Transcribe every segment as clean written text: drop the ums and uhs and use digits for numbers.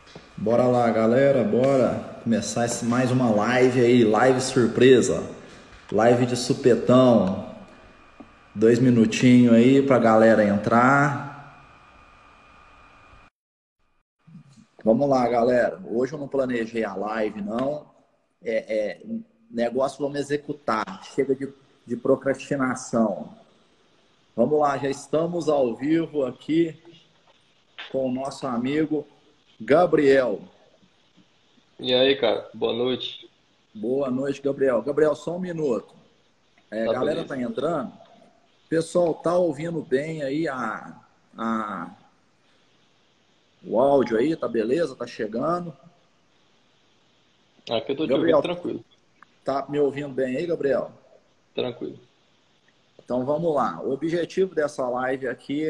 Bora lá, galera, bora começar mais uma live aí, live surpresa, live de supetão. 2 minutinhos aí pra galera entrar. Vamos lá, galera. Hoje eu não planejei a live, não. Negócio vamos executar. Chega de procrastinação. Vamos lá, já estamos ao vivo aqui com o nosso amigo Gabriel. E aí, cara, boa noite. Boa noite, Gabriel. Gabriel, só um minuto. A Tá galera tá beleza. entrando. Pessoal, tá ouvindo bem aí a, o áudio aí? Tá beleza? Tá chegando? Aqui eu tô te ouvindo Gabriel, tranquilo, tá me ouvindo bem aí, Gabriel? tranquilo. Então vamos lá. O objetivo dessa live aqui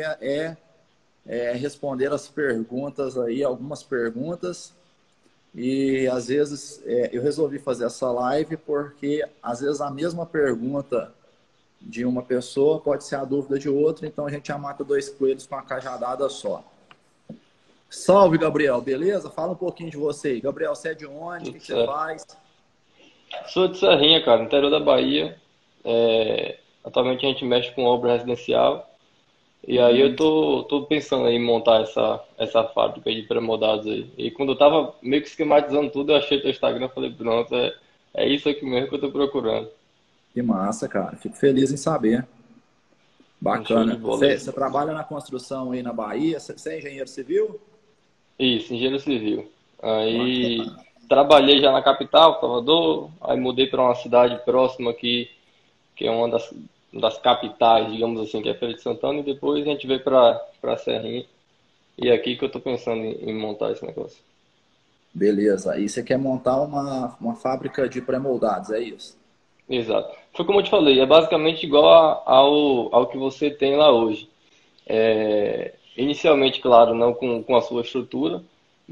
é responder as perguntas aí, algumas perguntas. E às vezes eu resolvi fazer essa live porque às vezes a mesma pergunta de uma pessoa pode ser a dúvida de outra, então a gente já mata dois coelhos com uma cajadada só. Salve, Gabriel, beleza? Fala um pouquinho de você aí. Gabriel, você é de onde? O Tudo que você certo. faz? Sou de Serrinha, cara, interior da Bahia. Atualmente a gente mexe com obra residencial. E aí eu Uhum. tô pensando em montar essa fábrica de pré-moldados aí. E quando eu tava meio que esquematizando tudo, eu achei teu Instagram e falei, pronto, é isso aqui mesmo que eu tô procurando. Que massa, cara. Fico feliz em saber. Um show de Bacana. bola Você aí. trabalha na construção aí na Bahia? Você é engenheiro civil? Isso, engenheiro civil. Aí Bacana. trabalhei já na capital, Salvador, aí mudei para uma cidade próxima aqui, que é uma das capitais, digamos assim, que é Feira de Santana, e depois a gente veio para Serrinha. E é aqui que eu tô pensando em montar esse negócio. Beleza. Aí você quer montar uma fábrica de pré-moldados, é isso? Exato. Foi como eu te falei, é basicamente igual ao que você tem lá hoje. Inicialmente, claro, não com a sua estrutura,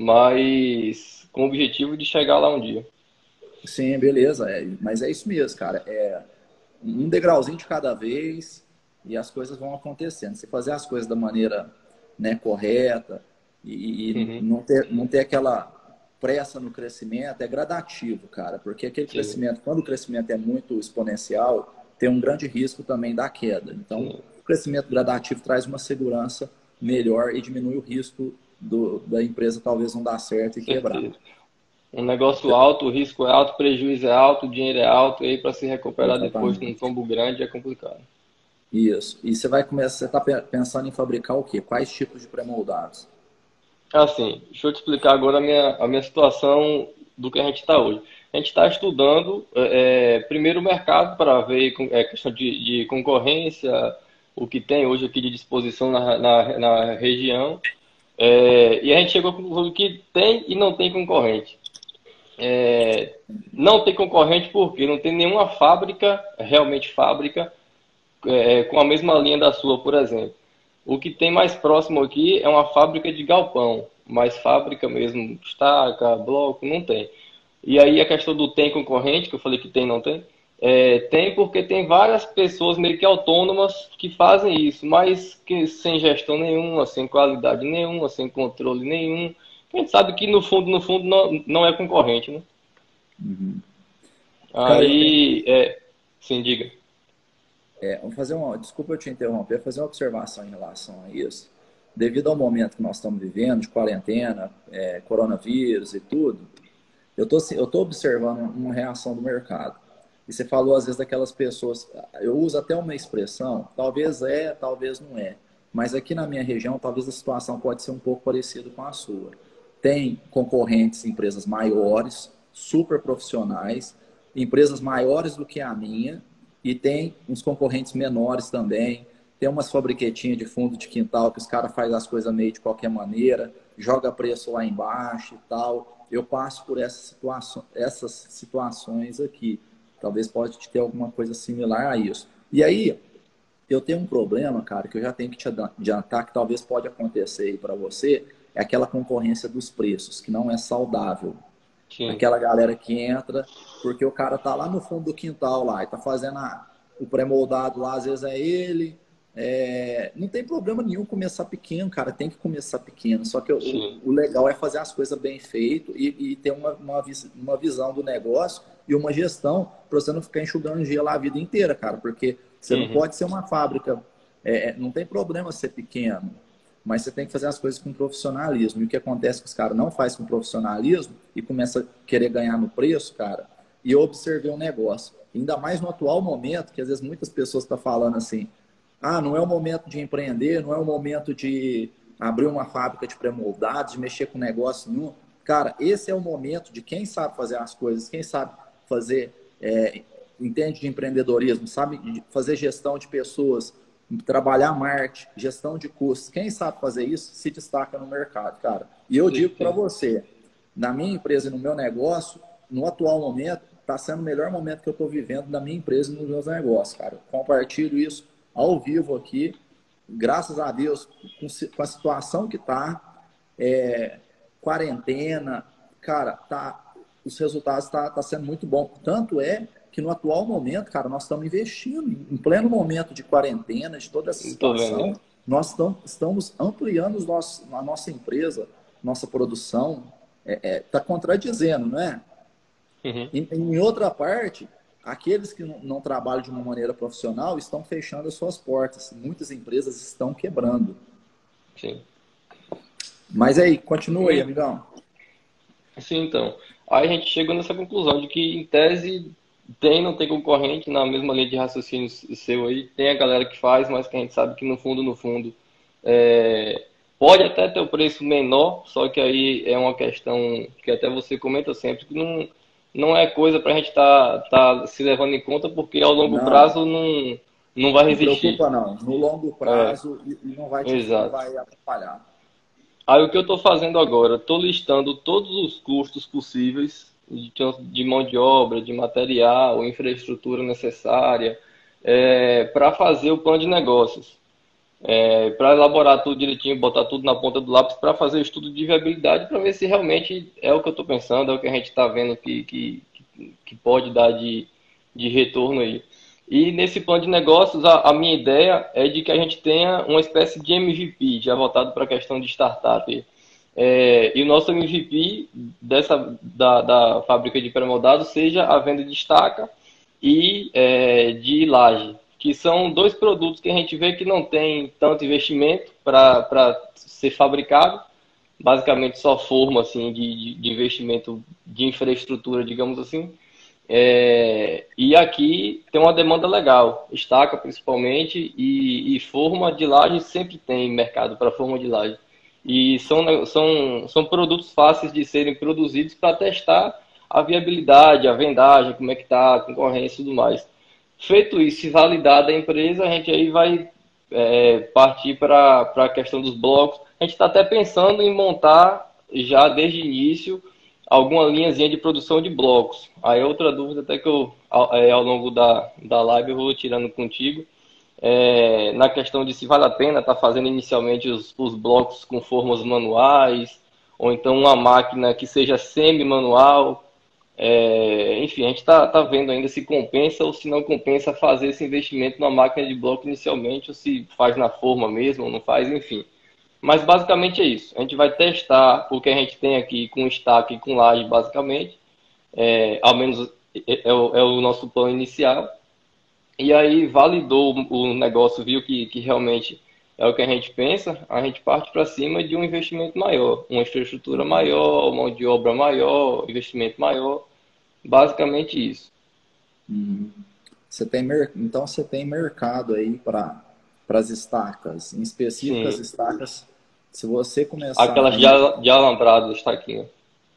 mas com o objetivo de chegar lá um dia. Sim, beleza. Mas é isso mesmo, cara. É um degrauzinho de cada vez e as coisas vão acontecendo. Se fazer as coisas da maneira, né, correta e Uhum, não ter aquela pressa no crescimento, é gradativo, cara, porque aquele sim, crescimento, quando o crescimento é muito exponencial, tem um grande risco também da queda. Então, sim. o crescimento gradativo traz uma segurança melhor e diminui o risco da empresa talvez não dar certo e quebrar. Certeza. Um negócio alto, o risco é alto, o prejuízo é alto, o dinheiro é alto, e aí para se recuperar depois num Exatamente. tombo grande é complicado. Isso. E você vai começar, você está pensando em fabricar o quê? Quais tipos de pré-moldados? Assim, deixa eu te explicar agora a minha situação do que a gente está hoje. A gente está estudando, primeiro o mercado para ver questão de concorrência, o que tem hoje aqui de disposição na região. E a gente chegou à conclusão que tem e não tem concorrente. Não tem concorrente porque não tem nenhuma fábrica, realmente fábrica, com a mesma linha da sua, por exemplo. O que tem mais próximo aqui é uma fábrica de galpão, mas fábrica mesmo, estaca, bloco, não tem. E aí a questão do tem concorrente, que eu falei que tem, não tem, tem porque tem várias pessoas meio que autônomas que fazem isso, mas que sem gestão nenhuma, sem qualidade nenhuma, sem controle nenhum. A gente sabe que no fundo não é concorrente, né? Uhum. Cara, eu tenho. Aí, sim, diga. Vamos fazer uma. Desculpa eu te interromper, fazer uma observação em relação a isso. Devido ao momento que nós estamos vivendo, de quarentena, coronavírus e tudo, eu tô observando uma reação do mercado. E você falou, às vezes, daquelas pessoas. Eu uso até uma expressão, talvez talvez não é. Mas aqui na minha região, talvez a situação pode ser um pouco parecida com a sua. Tem concorrentes, empresas maiores, super profissionais, empresas maiores do que a minha, e tem uns concorrentes menores também. Tem umas fabriquetinhas de fundo de quintal que os caras fazem as coisas meio de qualquer maneira, joga preço lá embaixo e tal. Eu passo por essas situações aqui. Talvez pode ter alguma coisa similar a isso. E aí, eu tenho um problema, cara, que eu já tenho que te adiantar, que talvez pode acontecer aí para você, é aquela concorrência dos preços, que não é saudável. Sim. Aquela galera que entra, porque o cara tá lá no fundo do quintal lá, e tá fazendo o pré-moldado lá, às vezes é ele, não tem problema nenhum começar pequeno, cara, tem que começar pequeno. Só que Sim. o legal é fazer as coisas bem feito e ter uma visão do negócio e uma gestão para você não ficar enxugando gelo lá a vida inteira, cara, porque você não Uhum. pode ser uma fábrica, não tem problema ser pequeno, mas você tem que fazer as coisas com profissionalismo. E o que acontece é que os caras não fazem com profissionalismo e começa a querer ganhar no preço, cara. E eu observei um negócio, ainda mais no atual momento, que às vezes muitas pessoas estão falando assim, ah, não é o momento de empreender, não é o momento de abrir uma fábrica de pré-moldados, de mexer com negócio nenhum. Cara, esse é o momento de quem sabe fazer as coisas, quem sabe fazer, entende de empreendedorismo, sabe fazer gestão de pessoas, trabalhar marketing, gestão de custos. Quem sabe fazer isso se destaca no mercado, cara. E eu Sim, digo para sim. você, na minha empresa e no meu negócio, no atual momento, está sendo o melhor momento que eu estou vivendo na minha empresa e nos meus negócios, cara. Compartilho isso ao vivo aqui, graças a Deus, com a situação que está, quarentena, cara, os resultados tá sendo muito bom. Tanto é que no atual momento, cara, nós estamos investindo, em pleno momento de quarentena, de toda essa Tô vendo. situação, nós estamos ampliando a nossa empresa, nossa produção, está contradizendo, não é? Uhum. Em outra parte, aqueles que não trabalham de uma maneira profissional estão fechando as suas portas. Muitas empresas estão quebrando. Sim. Mas aí, continua aí, amigão. Sim, então. Aí a gente chegou nessa conclusão de que, em tese, não tem concorrente na mesma linha de raciocínio seu aí. Tem a galera que faz, mas que a gente sabe que no fundo, é, pode até ter o preço menor, só que aí é uma questão que até você comenta sempre, que não é coisa para a gente tá se levando em conta, porque ao longo Não, prazo não vai não resistir. preocupa não. No longo É, prazo e não exato. vai atrapalhar. Aí o que eu estou fazendo agora? Estou listando todos os custos possíveis de mão de obra, de material, infraestrutura necessária, para fazer o plano de negócios, para elaborar tudo direitinho, botar tudo na ponta do lápis, para fazer o estudo de viabilidade, para ver se realmente é o que eu estou pensando, é o que a gente está vendo que pode dar de retorno aí. E nesse plano de negócios, a minha ideia é de que a gente tenha uma espécie de MVP, já voltado para a questão de startup. E o nosso MVP da fábrica de pré-moldados seja a venda de estaca e de laje, que são dois produtos que a gente vê que não tem tanto investimento para ser fabricado, basicamente só forma assim, de investimento de infraestrutura, digamos assim. E aqui tem uma demanda legal, estaca principalmente, e forma de laje sempre tem mercado para forma de laje. E são produtos fáceis de serem produzidos para testar a viabilidade, a vendagem, como é que está, a concorrência e tudo mais. Feito isso, se validada a empresa, a gente aí vai partir para a questão dos blocos. A gente está até pensando em montar já desde o início alguma linhazinha de produção de blocos. Aí outra dúvida até que ao longo da live eu vou tirando contigo, na questão de se vale a pena estar fazendo inicialmente os blocos com formas manuais, ou então uma máquina que seja semi-manual. Enfim, a gente tá vendo ainda se compensa ou se não compensa fazer esse investimento na máquina de bloco inicialmente, ou se faz na forma mesmo, ou não faz, enfim. Mas basicamente é isso. A gente vai testar o que a gente tem aqui com estaque e com laje, basicamente. Ao menos é o nosso plano inicial. E aí validou o negócio, viu que realmente é o que a gente pensa, a gente parte para cima de um investimento maior, uma infraestrutura maior, mão de obra maior, investimento maior, basicamente isso. Uhum. Então você tem mercado aí para as estacas, em específico as Sim, estacas. Se você começar aquelas a de alambrado, estaquinho.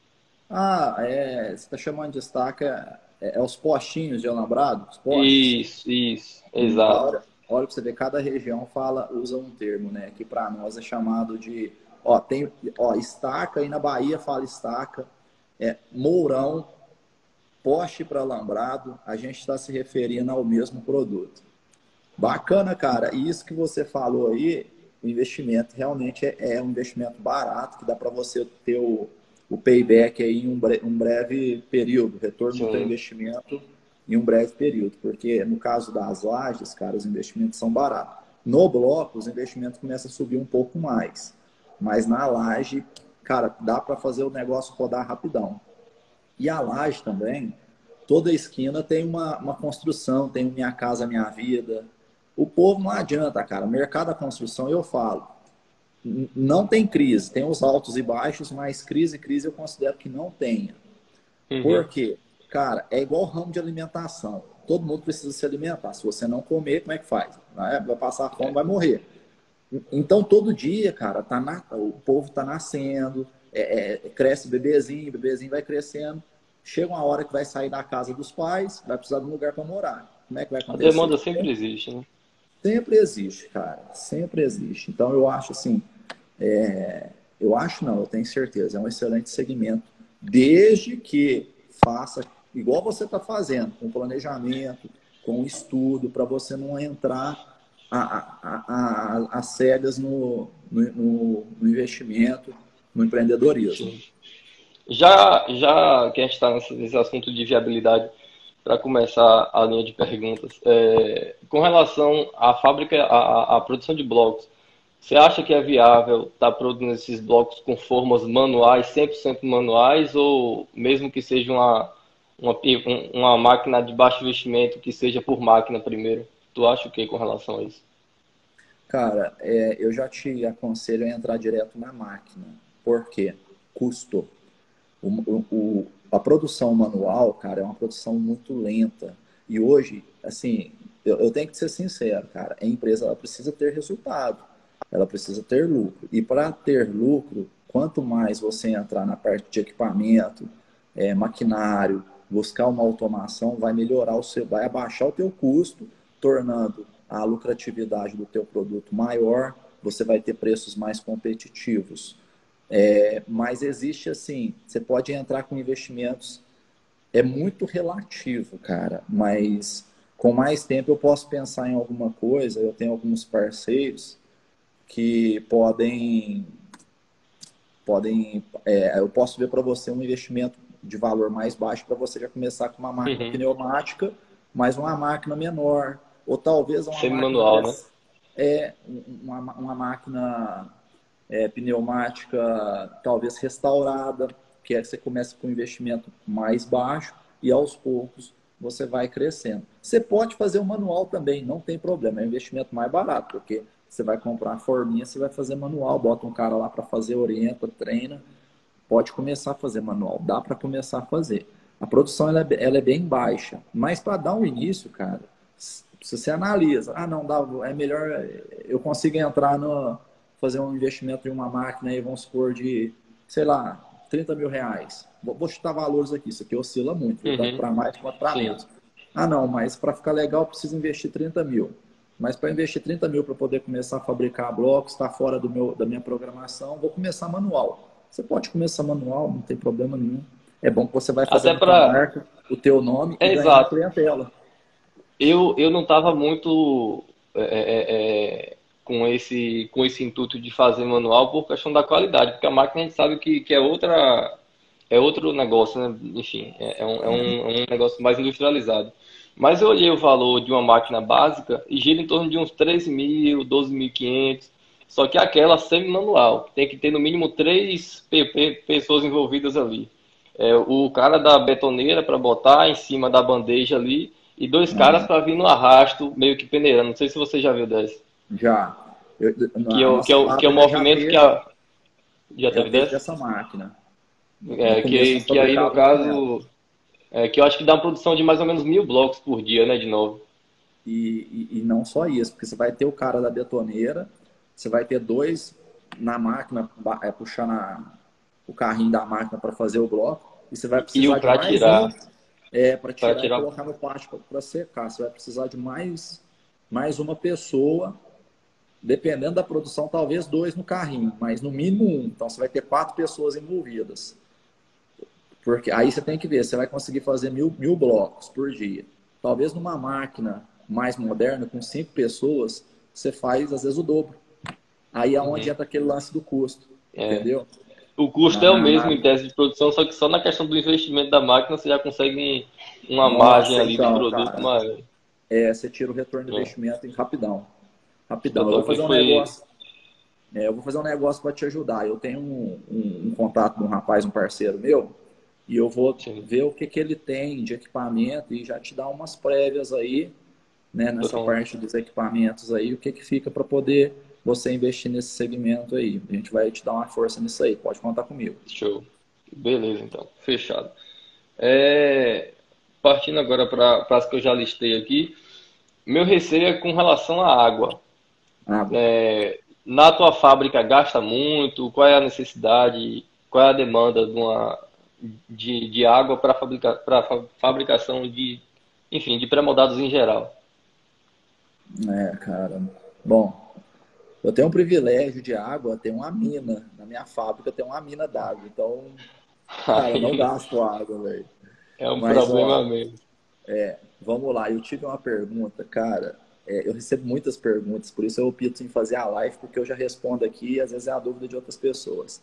você está chamando de estaca, os postinhos de alambrado, os postes? Isso, exato. Olha para você ver, cada região usa um termo, né? Que para nós é chamado de, ó, estaca, e na Bahia fala estaca, mourão, poste para alambrado, a gente está se referindo ao mesmo produto. Bacana, cara. E isso que você falou aí, o investimento realmente é um investimento barato, que dá para você ter o payback aí em um breve período, retorno do teu Sim, investimento em um breve período. Porque no caso das lajes, cara, os investimentos são baratos. No bloco, os investimentos começam a subir um pouco mais. Mas na laje, cara, dá para fazer o negócio rodar rapidão. E a laje também, toda esquina tem uma construção, tem o Minha Casa Minha Vida. O povo não adianta, cara. O mercado da construção, eu falo, não tem crise. Tem os altos e baixos, mas crise eu considero que não tenha. Uhum. Por quê? Cara, é igual o ramo de alimentação. Todo mundo precisa se alimentar. Se você não comer, como é que faz? Vai passar fome, vai morrer. Então, todo dia, cara, o povo está nascendo, cresce bebezinho, bebezinho vai crescendo. Chega uma hora que vai sair da casa dos pais, vai precisar de um lugar para morar. Como é que vai A acontecer? demanda sempre existe, né? Sempre existe, cara. Sempre existe. Então, eu acho assim, eu acho não, eu tenho certeza, é um excelente segmento, desde que faça igual você está fazendo, com planejamento, com estudo, para você não entrar às cegas no investimento, no empreendedorismo. Sim. Já que a gente está nesse assunto de viabilidade, para começar a linha de perguntas, com relação à fábrica, à produção de blocos, você acha que é viável estar produzindo esses blocos com formas manuais, 100% manuais, ou mesmo que seja uma máquina de baixo investimento, que seja por máquina primeiro? Tu acha o que com relação a isso? Cara, eu já te aconselho a entrar direto na máquina. Por quê? Custo. A produção manual, cara, é uma produção muito lenta. E hoje, assim, eu tenho que ser sincero, cara, a empresa ela precisa ter resultado, ela precisa ter lucro. E para ter lucro, quanto mais você entrar na parte de equipamento, maquinário, buscar uma automação, vai melhorar vai abaixar o teu custo, tornando a lucratividade do teu produto maior, você vai ter preços mais competitivos. Mas existe assim, você pode entrar com investimentos, é muito relativo, cara, mas com mais tempo eu posso pensar em alguma coisa, eu tenho alguns parceiros que eu posso ver para você um investimento de valor mais baixo para você já começar com uma máquina Uhum. pneumática, mas uma máquina menor, ou talvez uma máquina Semi-manual, né? uma máquina pneumática talvez restaurada, que você começa com um investimento mais baixo e aos poucos você vai crescendo. Você pode fazer o manual também, não tem problema, é um investimento mais barato, porque você vai comprar a forminha, você vai fazer manual, bota um cara lá para fazer, orienta, treina, pode começar a fazer manual, dá para começar a fazer. A produção ela é bem baixa, mas para dar um início, cara, se você analisa, não dá, é melhor eu consigo entrar no fazer um investimento em uma máquina aí, vamos supor de, sei lá, R$ 30.000. Vou chutar valores aqui, isso aqui oscila muito, viu? Tanto Uhum. para mais quanto para Sim. menos. Não, mas para ficar legal, eu preciso investir 30 mil. Mas para investir 30 mil para poder começar a fabricar blocos, está fora da minha programação, vou começar manual. Você pode começar manual, não tem problema nenhum. É bom que você vai Até fazendo a tua para. marca, o teu nome e É ganhando exato. clientela. Eu não estava muito com esse intuito de fazer manual por questão da qualidade, porque a máquina a gente sabe que é outro negócio, né? Enfim, é um negócio mais industrializado. Mas eu olhei o valor de uma máquina básica e gira em torno de uns 13 mil, 12.500. Só que aquela semi-manual, tem que ter no mínimo três pessoas envolvidas ali. O cara da betoneira para botar em cima da bandeja ali e dois caras Ah, para vir no arrasto, meio que peneirando. Não sei se você já viu dessa. já. A Que nossa é o fábrica movimento já já teve teve dessa? dessa máquina. No começo nós Que aí, no fabricávamos com ela. caso, que eu acho que dá uma produção de mais ou menos 1.000 blocos por dia, né, de novo. E não só isso, porque você vai ter o cara da betoneira, você vai ter dois na máquina, puxando o carrinho da máquina para fazer o bloco, e você vai E precisar o de mais um para para tirar e tirar, colocar no plástico para secar. Você vai precisar de mais uma pessoa, dependendo da produção, talvez dois no carrinho, mas no mínimo um. Então você vai ter 4 pessoas envolvidas. Porque aí você tem que ver, você vai conseguir fazer mil blocos por dia. Talvez numa máquina mais moderna, com 5 pessoas, você faz às vezes o dobro. Aí é onde uhum. entra aquele lance do custo, entendeu? O custo Na, é o na, mesmo na... em tese de produção, só que só na questão do investimento da máquina você já consegue uma margem Nossa, ali de então, produto cara, maior. você tira o retorno do investimento em rapidão. Rapidão, eu vou Totalmente fazer um foi. negócio. Eu vou fazer um negócio para te ajudar. Eu tenho um contato de um rapaz, um parceiro meu, e eu vou Sim, ver o que, que ele tem de equipamento e já te dar umas prévias aí, né, nessa pronto. parte dos equipamentos aí, o que, que fica para poder você investir nesse segmento aí. A gente vai te dar uma força nisso aí, pode contar comigo. Show. Beleza, então. Fechado. É, partindo agora para as que eu já listei aqui, meu receio é com relação à água. Água. Na tua fábrica gasta muito? Qual é a necessidade? Qual é a demanda de água para fabricação de, enfim, de pré-moldados em geral? Cara. Bom, eu tenho um privilégio de água, tem uma mina. Na minha fábrica tem uma mina d'água. Então, cara, eu não Aí gasto água, velho. é um Mas, problema ó, mesmo. vamos lá. Eu tive uma pergunta, cara. Eu recebo muitas perguntas, por isso eu opto em fazer a live, porque eu já respondo aqui e às vezes é a dúvida de outras pessoas.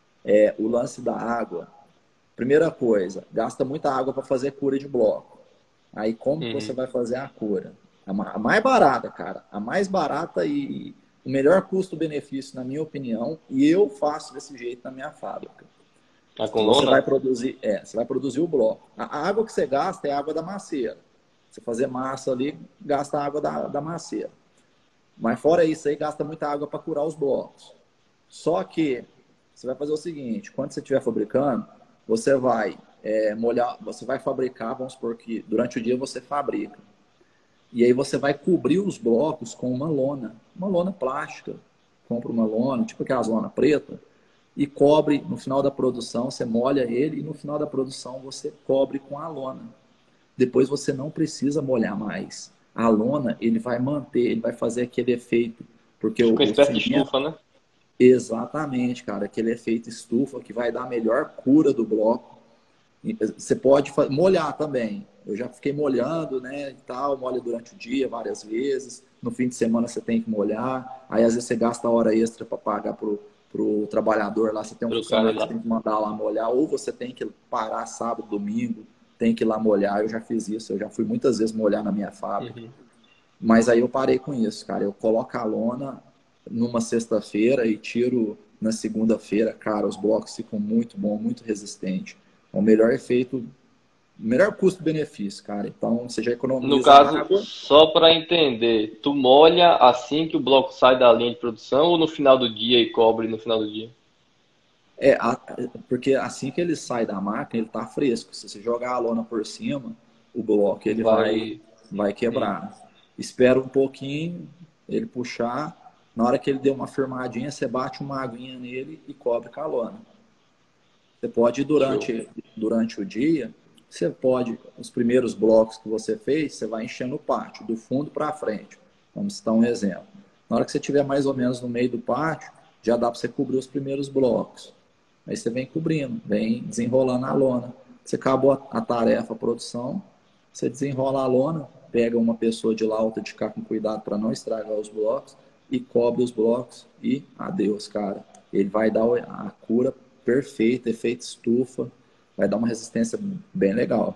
O lance da água. Primeira coisa, gasta muita água para fazer cura de bloco. Aí, como que você Uhum. vai fazer a cura? A mais barata, cara. A mais barata e o melhor custo-benefício, na minha opinião, e eu faço desse jeito na minha fábrica. A Você coluna? vai produzir, você vai produzir o bloco. A água que você gasta é a água da macieira. Você fazer massa ali, gasta a água da macieira. Mas fora isso aí, gasta muita água para curar os blocos. Só que você vai fazer o seguinte: quando você estiver fabricando, você vai molhar, você vai fabricar, vamos supor que durante o dia você fabrica. E aí você vai cobrir os blocos com uma lona plástica. Compra uma lona, tipo aquela lona preta, e cobre no final da produção, você molha ele e no final da produção você cobre com a lona. Depois você não precisa molhar mais. A lona, ele vai manter, ele vai fazer aquele efeito, porque Fica uma o espécie de cimento, estufa, né? exatamente, cara, aquele efeito estufa que vai dar a melhor cura do bloco. Você pode molhar também. Eu já fiquei molhando, né, e tal, molha durante o dia várias vezes. No fim de semana você tem que molhar. Aí às vezes você gasta hora extra para pagar pro trabalhador lá. Você tem um Pro cara ir funcionário que você lá. tem que mandar lá molhar, ou você tem que parar sábado, domingo, tem que ir lá molhar. Eu já fiz isso, eu já fui muitas vezes molhar na minha fábrica. Uhum. Mas aí eu parei com isso, cara. Eu coloco a lona numa sexta-feira e tiro na segunda-feira. Cara, os blocos ficam muito bom, muito resistente. É o melhor efeito, o melhor custo-benefício, cara. Então você já No economiza caso, água. só para entender, tu molha assim que o bloco sai da linha de produção ou no final do dia e cobre no final do dia? É, porque assim que ele sai da máquina, ele tá fresco. Se você jogar a lona por cima, o bloco ele Vai. vai Hum, quebrar. Espera um pouquinho, ele puxar. Na hora que ele deu uma firmadinha, você bate uma aguinha nele e cobre com a lona. Você pode, show. durante o dia, você pode, os primeiros blocos que você fez, você vai enchendo o pátio, do fundo para frente. Vamos citar um exemplo. Na hora que você estiver mais ou menos no meio do pátio, já dá para você cobrir os primeiros blocos. Aí você vem cobrindo, vem desenrolando a lona. Você acabou a tarefa, a produção, você desenrola a lona, pega uma pessoa de lá, outra de cá com cuidado para não estragar os blocos e cobre os blocos e adeus, cara. Ele vai dar a cura perfeita, efeito estufa, vai dar uma resistência bem legal.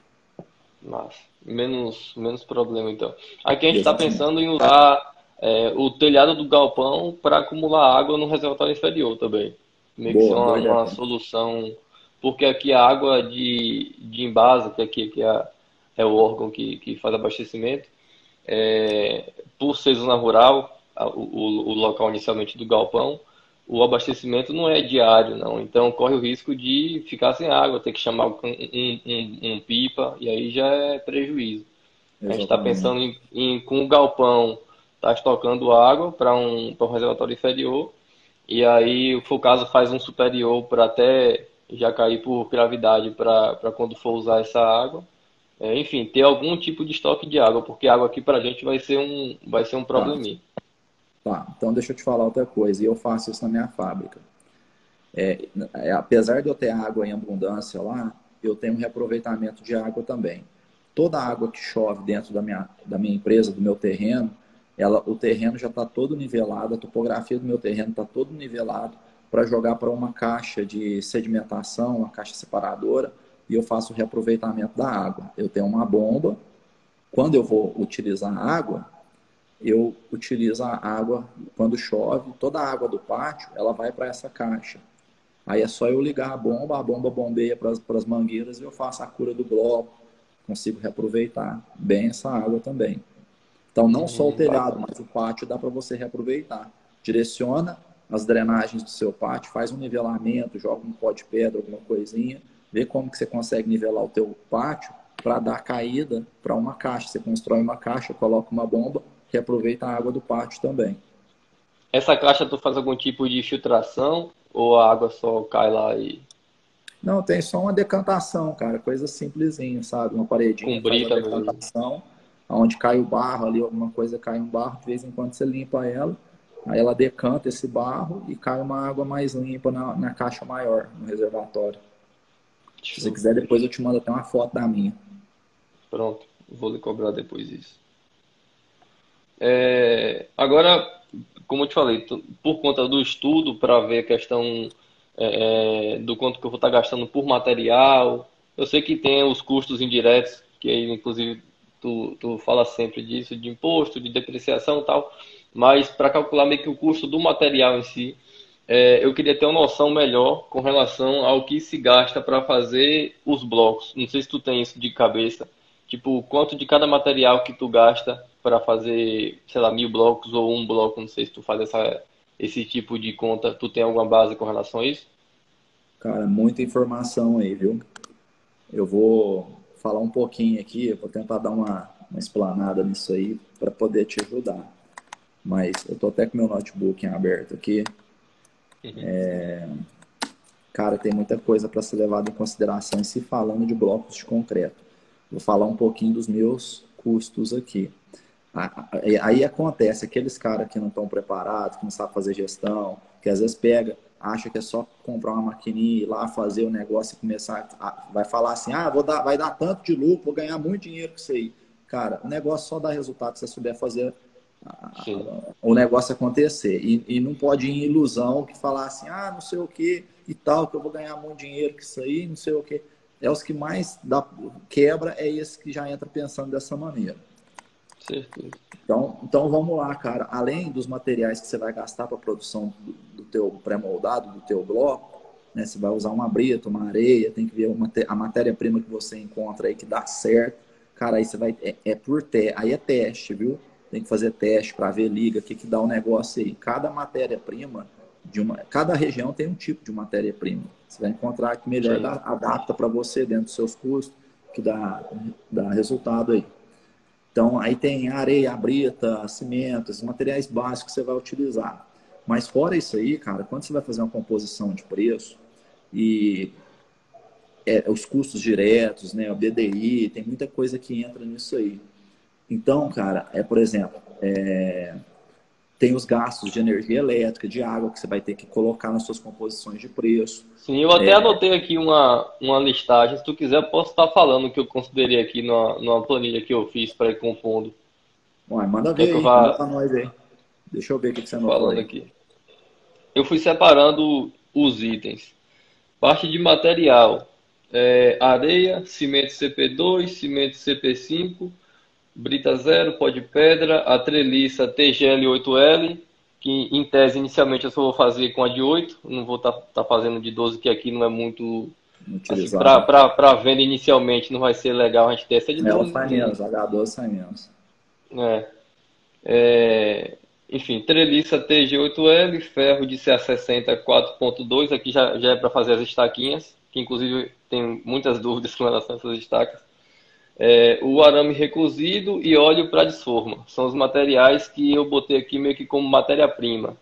Mas menos problema então. Aqui a gente está Exatamente. pensando em usar o telhado do galpão para acumular água no reservatório inferior também. Meio que ser Boa uma ideia. solução, porque aqui a água de embasa, que é o órgão que faz abastecimento, por ser zona rural, o local inicialmente do galpão, o abastecimento não é diário, não. Então corre o risco de ficar sem água, ter que chamar um pipa, e aí já é prejuízo. A gente está pensando Exatamente. com o galpão, tá estocando água para um reservatório inferior, e aí, se for o caso, faz um superior para até já cair por gravidade para quando for usar essa água. Enfim, ter algum tipo de estoque de água, porque a água aqui para a gente vai ser um Tá, probleminha. tá. Então deixa eu te falar outra coisa. E eu faço isso na minha fábrica. Apesar de eu ter água em abundância lá, eu tenho um reaproveitamento de água também. Toda a água que chove dentro da minha empresa, do meu terreno, o terreno já está todo nivelado, a topografia do meu terreno está todo nivelado para jogar para uma caixa de sedimentação, uma caixa separadora, e eu faço o reaproveitamento da água. Eu tenho uma bomba, quando eu vou utilizar a água, eu utilizo a água quando chove, toda a água do pátio, ela vai para essa caixa. Aí é só eu ligar a bomba bombeia para as mangueiras e eu faço a cura do bloco, consigo reaproveitar bem essa água também. Então, não só o telhado, mas o pátio dá para você reaproveitar. Direciona as drenagens do seu pátio, faz um nivelamento, joga um pó de pedra, alguma coisinha, vê como que você consegue nivelar o teu pátio para dar caída para uma caixa. Você constrói uma caixa, coloca uma bomba, reaproveita a água do pátio também. Essa caixa tu faz algum tipo de filtração ou a água só cai lá e Não, tem só uma decantação, cara, coisa simplesinha, sabe? Uma paredinha, com faz a brita mesmo? decantação, onde cai o barro ali, alguma coisa cai um barro, de vez em quando você limpa ela, aí ela decanta esse barro e cai uma água mais limpa na caixa maior, no reservatório. Se você quiser, depois eu te mando até uma foto da minha. Pronto, vou lhe cobrar depois isso. Agora, como eu te falei, por conta do estudo para ver a questão do quanto que eu vou estar gastando por material, eu sei que tem os custos indiretos, que aí, inclusive, tu fala sempre disso, de imposto, de depreciação e tal, mas para calcular meio que o custo do material em si, eu queria ter uma noção melhor com relação ao que se gasta para fazer os blocos. Não sei se tu tem isso de cabeça. Tipo, quanto de cada material que tu gasta para fazer, sei lá, 1.000 blocos ou um bloco. Não sei se tu faz esse tipo de conta. Tu tem alguma base com relação a isso? Cara, muita informação aí, viu? Eu vou falar um pouquinho aqui, eu vou tentar dar uma explanada nisso aí para poder te ajudar. Mas eu tô até com meu notebook aberto aqui. Uhum. Cara, tem muita coisa para ser levada em consideração em se falando de blocos de concreto. Vou falar um pouquinho dos meus custos aqui. Aí acontece, aqueles caras que não estão preparados, que não sabem fazer gestão, que às vezes pega, acha que é só comprar uma maquininha, ir lá fazer o negócio e começar, vai falar assim, vai dar tanto de lucro, vou ganhar muito dinheiro com isso aí. Cara, o negócio só dá resultado se você souber fazer Sim, o negócio acontecer. E não pode ir em ilusão que falar assim, não sei o que e tal, que eu vou ganhar muito dinheiro com isso aí, não sei o que. É os que mais quebra, é esse que já entra pensando dessa maneira. certeza. Então vamos lá, cara. Além dos materiais que você vai gastar para a produção do teu pré-moldado, do teu bloco, né? Você vai usar uma brita, uma areia, tem que ver a matéria-prima que você encontra aí que dá certo. Cara, aí você vai. Aí é teste, viu? Tem que fazer teste para ver liga, o que dá o negócio aí. Cada matéria-prima, cada região tem um tipo de matéria-prima. Você vai encontrar que melhor Sim. adapta para você dentro dos seus custos, que dá resultado aí. Então, aí tem areia, brita, cimento, esses materiais básicos que você vai utilizar. Mas fora isso aí, cara, quando você vai fazer uma composição de preço e os custos diretos, né, o BDI, tem muita coisa que entra nisso aí. Então, cara, por exemplo, tem os gastos de energia elétrica, de água que você vai ter que colocar nas suas composições de preço. Sim, eu até anotei aqui uma listagem. Se tu quiser, eu posso estar falando o que eu considerei aqui numa planilha que eu fiz para ir compondo. Ué, manda Quer ver que eu aí, manda vá pra nós aí. Deixa eu ver o que você anotou falando aí. aqui? Eu fui separando os itens. Parte de material: areia, cimento CP2, cimento CP5, brita zero, pó de pedra, a treliça TGL8L, que em tese inicialmente eu só vou fazer com a de 8, não vou estar fazendo de 12, que aqui não é muito. Assim, Utilizado. para venda inicialmente não vai ser legal a gente ter essa de Ela 12. sai menos, H12 sai menos. É, enfim, treliça TG8L, ferro de CA60 4.2, aqui já é para fazer as estaquinhas, que inclusive tem muitas dúvidas com relação a essas estacas. O arame recozido e óleo para desforma. São os materiais que eu botei aqui meio que como matéria-prima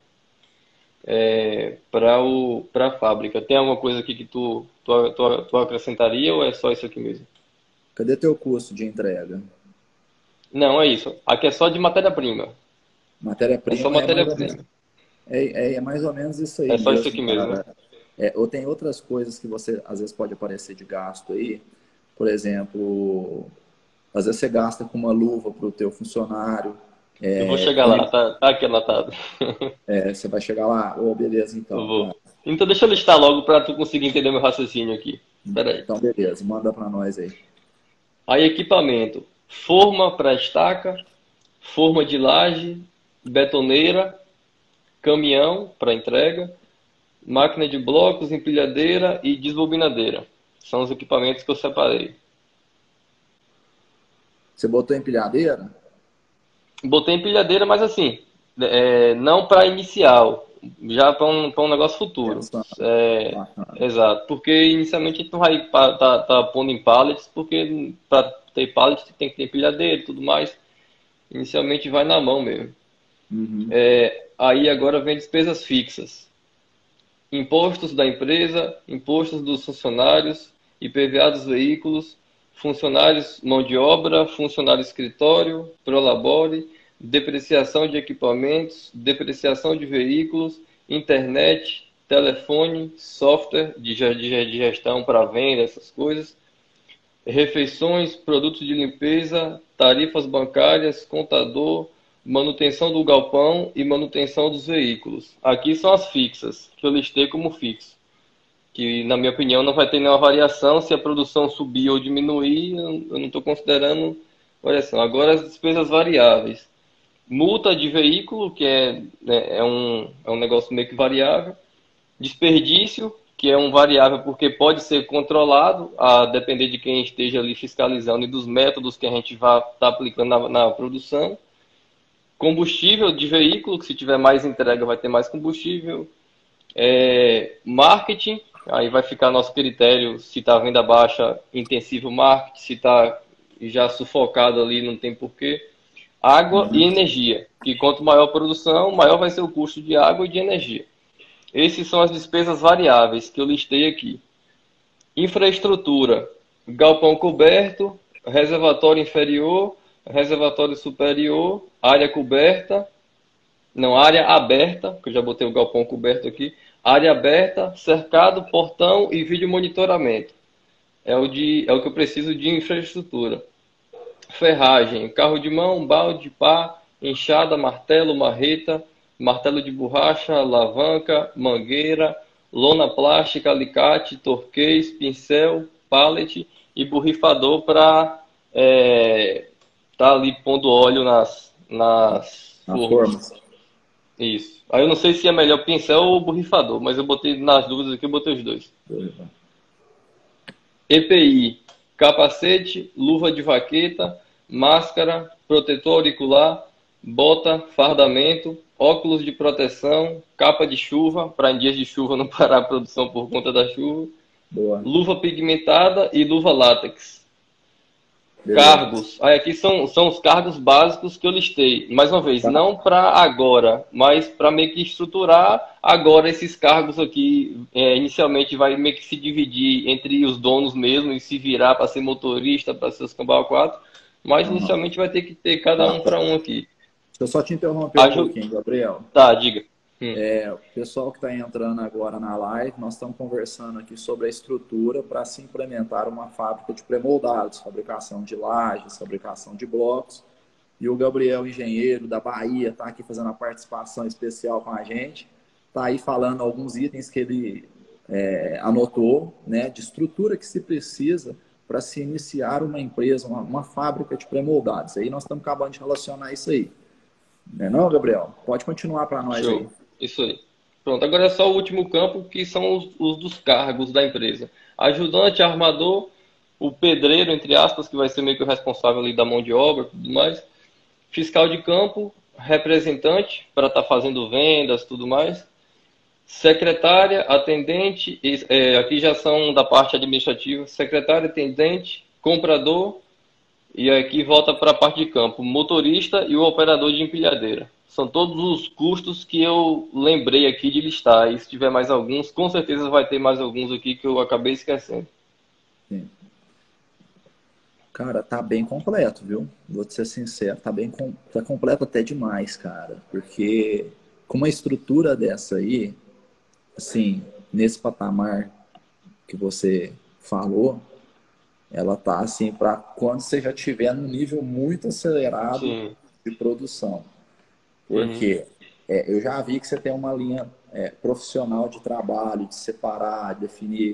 para a fábrica. Tem alguma coisa aqui que tu acrescentaria ou é só isso aqui mesmo? Cadê teu custo de entrega? Não, é isso. Aqui é só de matéria-prima. É só Matéria-prima é mais ou menos, matéria-prima. é mais ou menos isso aí É só isso mesmo, aqui mesmo, né? cara. Ou tem outras coisas que você, às vezes, pode aparecer de gasto aí. Por exemplo, às vezes você gasta com uma luva para o teu funcionário. Eu vou chegar lá, tá aqui anotado. Você vai chegar lá, beleza, Eu então. vou. Então deixa eu listar logo para tu conseguir entender meu raciocínio aqui. Espera aí. Então, manda para nós aí. Aí equipamento: forma para estaca, forma de laje, betoneira, caminhão para entrega, máquina de blocos, empilhadeira e desbobinadeira. São os equipamentos que eu separei. Você botou empilhadeira? Botei empilhadeira, mas assim, não para inicial, já para um negócio futuro. Pensando. É, Bacana. exato, porque inicialmente a gente não vai tá pondo em pallets, porque para ter pallet tem que ter empilhadeira e tudo mais. Inicialmente vai na mão mesmo. Uhum. Aí agora vem despesas fixas. Impostos da empresa, impostos dos funcionários, IPVA dos veículos, funcionários mão de obra, funcionário escritório, prolabore, depreciação de equipamentos, depreciação de veículos, internet, telefone, software de gestão para venda, essas coisas, refeições, produtos de limpeza, tarifas bancárias, contador, manutenção do galpão e manutenção dos veículos. Aqui são as fixas, que eu listei como fixo. Que, na minha opinião, não vai ter nenhuma variação. Se a produção subir ou diminuir, eu não estou considerando variação. Agora, as despesas variáveis. Multa de veículo, que é um negócio meio que variável. Desperdício, que é um variável porque pode ser controlado, a depender de quem esteja ali fiscalizando e dos métodos que a gente vai estar aplicando na produção. Combustível de veículo, que se tiver mais entrega vai ter mais combustível. Marketing, aí vai ficar nosso critério se está venda baixa, intensivo marketing, se está já sufocado ali, não tem porquê. Água e Uhum. energia, que quanto maior a produção, maior vai ser o custo de água e de energia. Essas são as despesas variáveis que eu listei aqui. Infraestrutura, galpão coberto, reservatório inferior, reservatório superior, área coberta, não, área aberta, que eu já botei o galpão coberto aqui, área aberta, cercado, portão e vídeo monitoramento. É o que eu preciso de infraestrutura. Ferragem, carro de mão, balde, pá, enxada, martelo, marreta, martelo de borracha, alavanca, mangueira, lona plástica, alicate, torquês, pincel, pallet e borrifador para tá ali pondo óleo nas Na forma. formas. Isso. Aí eu não sei se é melhor pincel ou borrifador, mas eu botei nas dúvidas aqui, eu botei os dois. EPI, capacete, luva de vaqueta, máscara, protetor auricular, bota, fardamento, óculos de proteção, capa de chuva, para em dias de chuva não parar a produção por conta da chuva, Boa. luva pigmentada e luva látex. Beleza. Cargos. Aí aqui são os cargos básicos que eu listei. Mais uma vez, Tá. não para agora, mas para meio que estruturar agora esses cargos aqui. Inicialmente vai meio que se dividir entre os donos mesmo e se virar para ser motorista, para ser os cambal 4. Mas Uhum. inicialmente vai ter que ter cada Tá. um para um aqui. Deixa eu só te interromper um Aju... pouquinho, Gabriel. Tá, diga. O pessoal que está entrando agora na live, nós estamos conversando aqui sobre a estrutura para se implementar uma fábrica de pré-moldados, fabricação de lajes, fabricação de blocos. E o Gabriel, engenheiro da Bahia, está aqui fazendo a participação especial com a gente. Está aí falando alguns itens que ele anotou, né, de estrutura que se precisa para se iniciar uma empresa, uma fábrica de pré-moldados. Aí nós estamos acabando de relacionar isso aí. Não é não, Gabriel? Pode continuar para nós aí. Show. Isso aí. Pronto, agora é só o último campo, que são os dos cargos da empresa. Ajudante, armador, o pedreiro, entre aspas, que vai ser meio que o responsável ali da mão de obra e tudo mais. Fiscal de campo, representante, para estar fazendo vendas tudo mais. Secretária, atendente, aqui já são da parte administrativa. Secretária, atendente, comprador, e aqui volta para a parte de campo, motorista e o operador de empilhadeira. São todos os custos que eu lembrei aqui de listar. E se tiver mais alguns, com certeza vai ter mais alguns aqui que eu acabei esquecendo. Sim. Cara, tá bem completo, viu? Vou te ser sincero, tá completo até demais, cara. Porque com uma estrutura dessa aí, assim, nesse patamar que você falou, ela tá assim para quando você já tiver num nível muito acelerado Sim. de produção. Uhum. Porque eu já vi que você tem uma linha profissional de trabalho, de separar, definir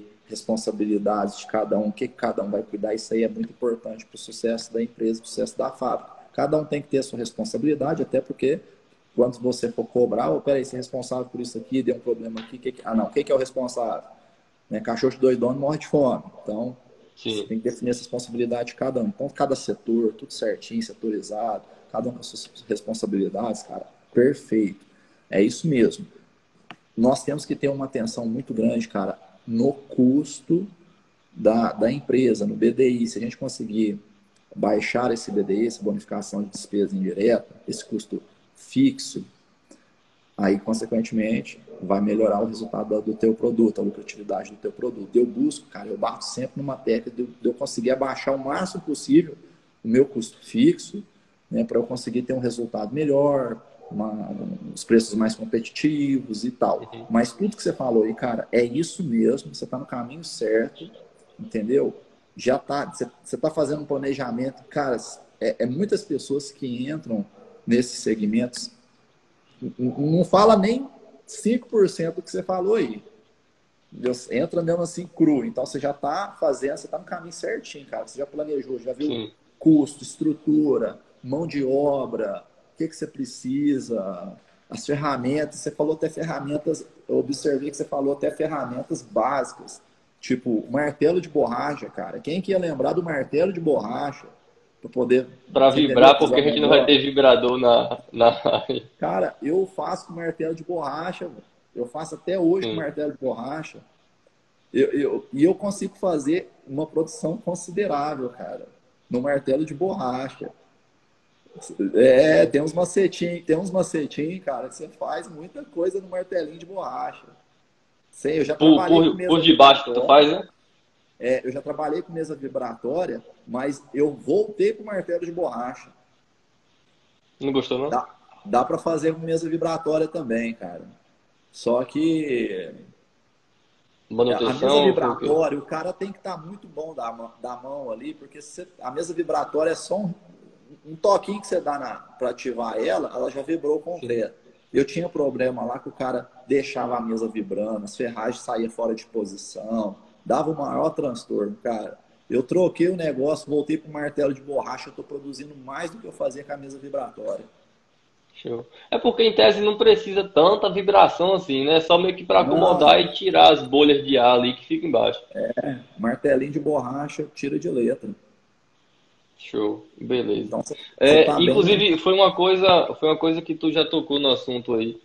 responsabilidades de cada um, o que cada um vai cuidar. Isso aí é muito importante para o sucesso da empresa, para o sucesso da fábrica. Cada um tem que ter a sua responsabilidade, até porque quando você for cobrar, oh, peraí, você é responsável por isso aqui, deu um problema aqui, ah não, quem que é o responsável? Né? Cachorro de 2 donos morre de fome. Então, você Sim. tem que definir essa responsabilidade de cada um. Então, cada setor, tudo certinho, setorizado, cada um com as suas responsabilidades, cara, perfeito. É isso mesmo. Nós temos que ter uma atenção muito grande, cara, no custo da empresa, no BDI. Se a gente conseguir baixar esse BDI, essa bonificação de despesa indireta, esse custo fixo, aí, consequentemente, vai melhorar o resultado do teu produto, a lucratividade do teu produto. Eu busco, cara, eu bato sempre numa técnica de eu conseguir abaixar o máximo possível o meu custo fixo, né, para eu conseguir ter um resultado melhor, os preços mais competitivos e tal. Uhum. Mas tudo que você falou aí, cara, é isso mesmo, você está no caminho certo, entendeu? Já tá, você está fazendo um planejamento, cara, muitas pessoas que entram nesses segmentos não fala nem 5% do que você falou aí. Entra mesmo assim cru. Então você já está fazendo, você está no caminho certinho, cara. Você já planejou, já viu Sim. custo, estrutura, mão de obra, o que você precisa, as ferramentas. Você falou até ferramentas, eu observei que você falou até ferramentas básicas. Tipo, martelo de borracha, cara. Quem que ia lembrar do martelo de borracha para poder, Para você entendeu? vibrar, Fazer porque um a gente não vai ter negócio. vibrador na área. Cara, eu faço com martelo de borracha, eu faço até hoje com Sim. martelo de borracha. E eu consigo fazer uma produção considerável, cara, no martelo de borracha. Sim. Tem uns macetinhos, cara, que você faz muita coisa no martelinho de borracha. Sei, eu já Por, trabalhei com por, por mesa debaixo que tu faz, vibratória, né? eu já trabalhei com mesa vibratória, mas eu voltei pro martelo de borracha. Não gostou, não? Dá para fazer com mesa vibratória também, cara. Só que a mesa Manutenção, foi o quê? vibratória, o cara tem que estar muito bom da mão ali, porque a mesa vibratória é só um toquinho que você dá para ativar ela, ela já vibrou Sim. completo. Eu tinha problema lá que o cara deixava a mesa vibrando, as ferragens saíam fora de posição, dava o maior transtorno, cara. Eu troquei o negócio, voltei para o martelo de borracha, eu estou produzindo mais do que eu fazia com a mesa vibratória. Show. É porque em tese não precisa tanta vibração assim, né? Só meio que para acomodar Não, e tirar as bolhas de ar ali que fica embaixo. martelinho de borracha, tira de letra. Show, beleza. Então você tá bem. Inclusive, foi uma coisa que tu já tocou no assunto aí,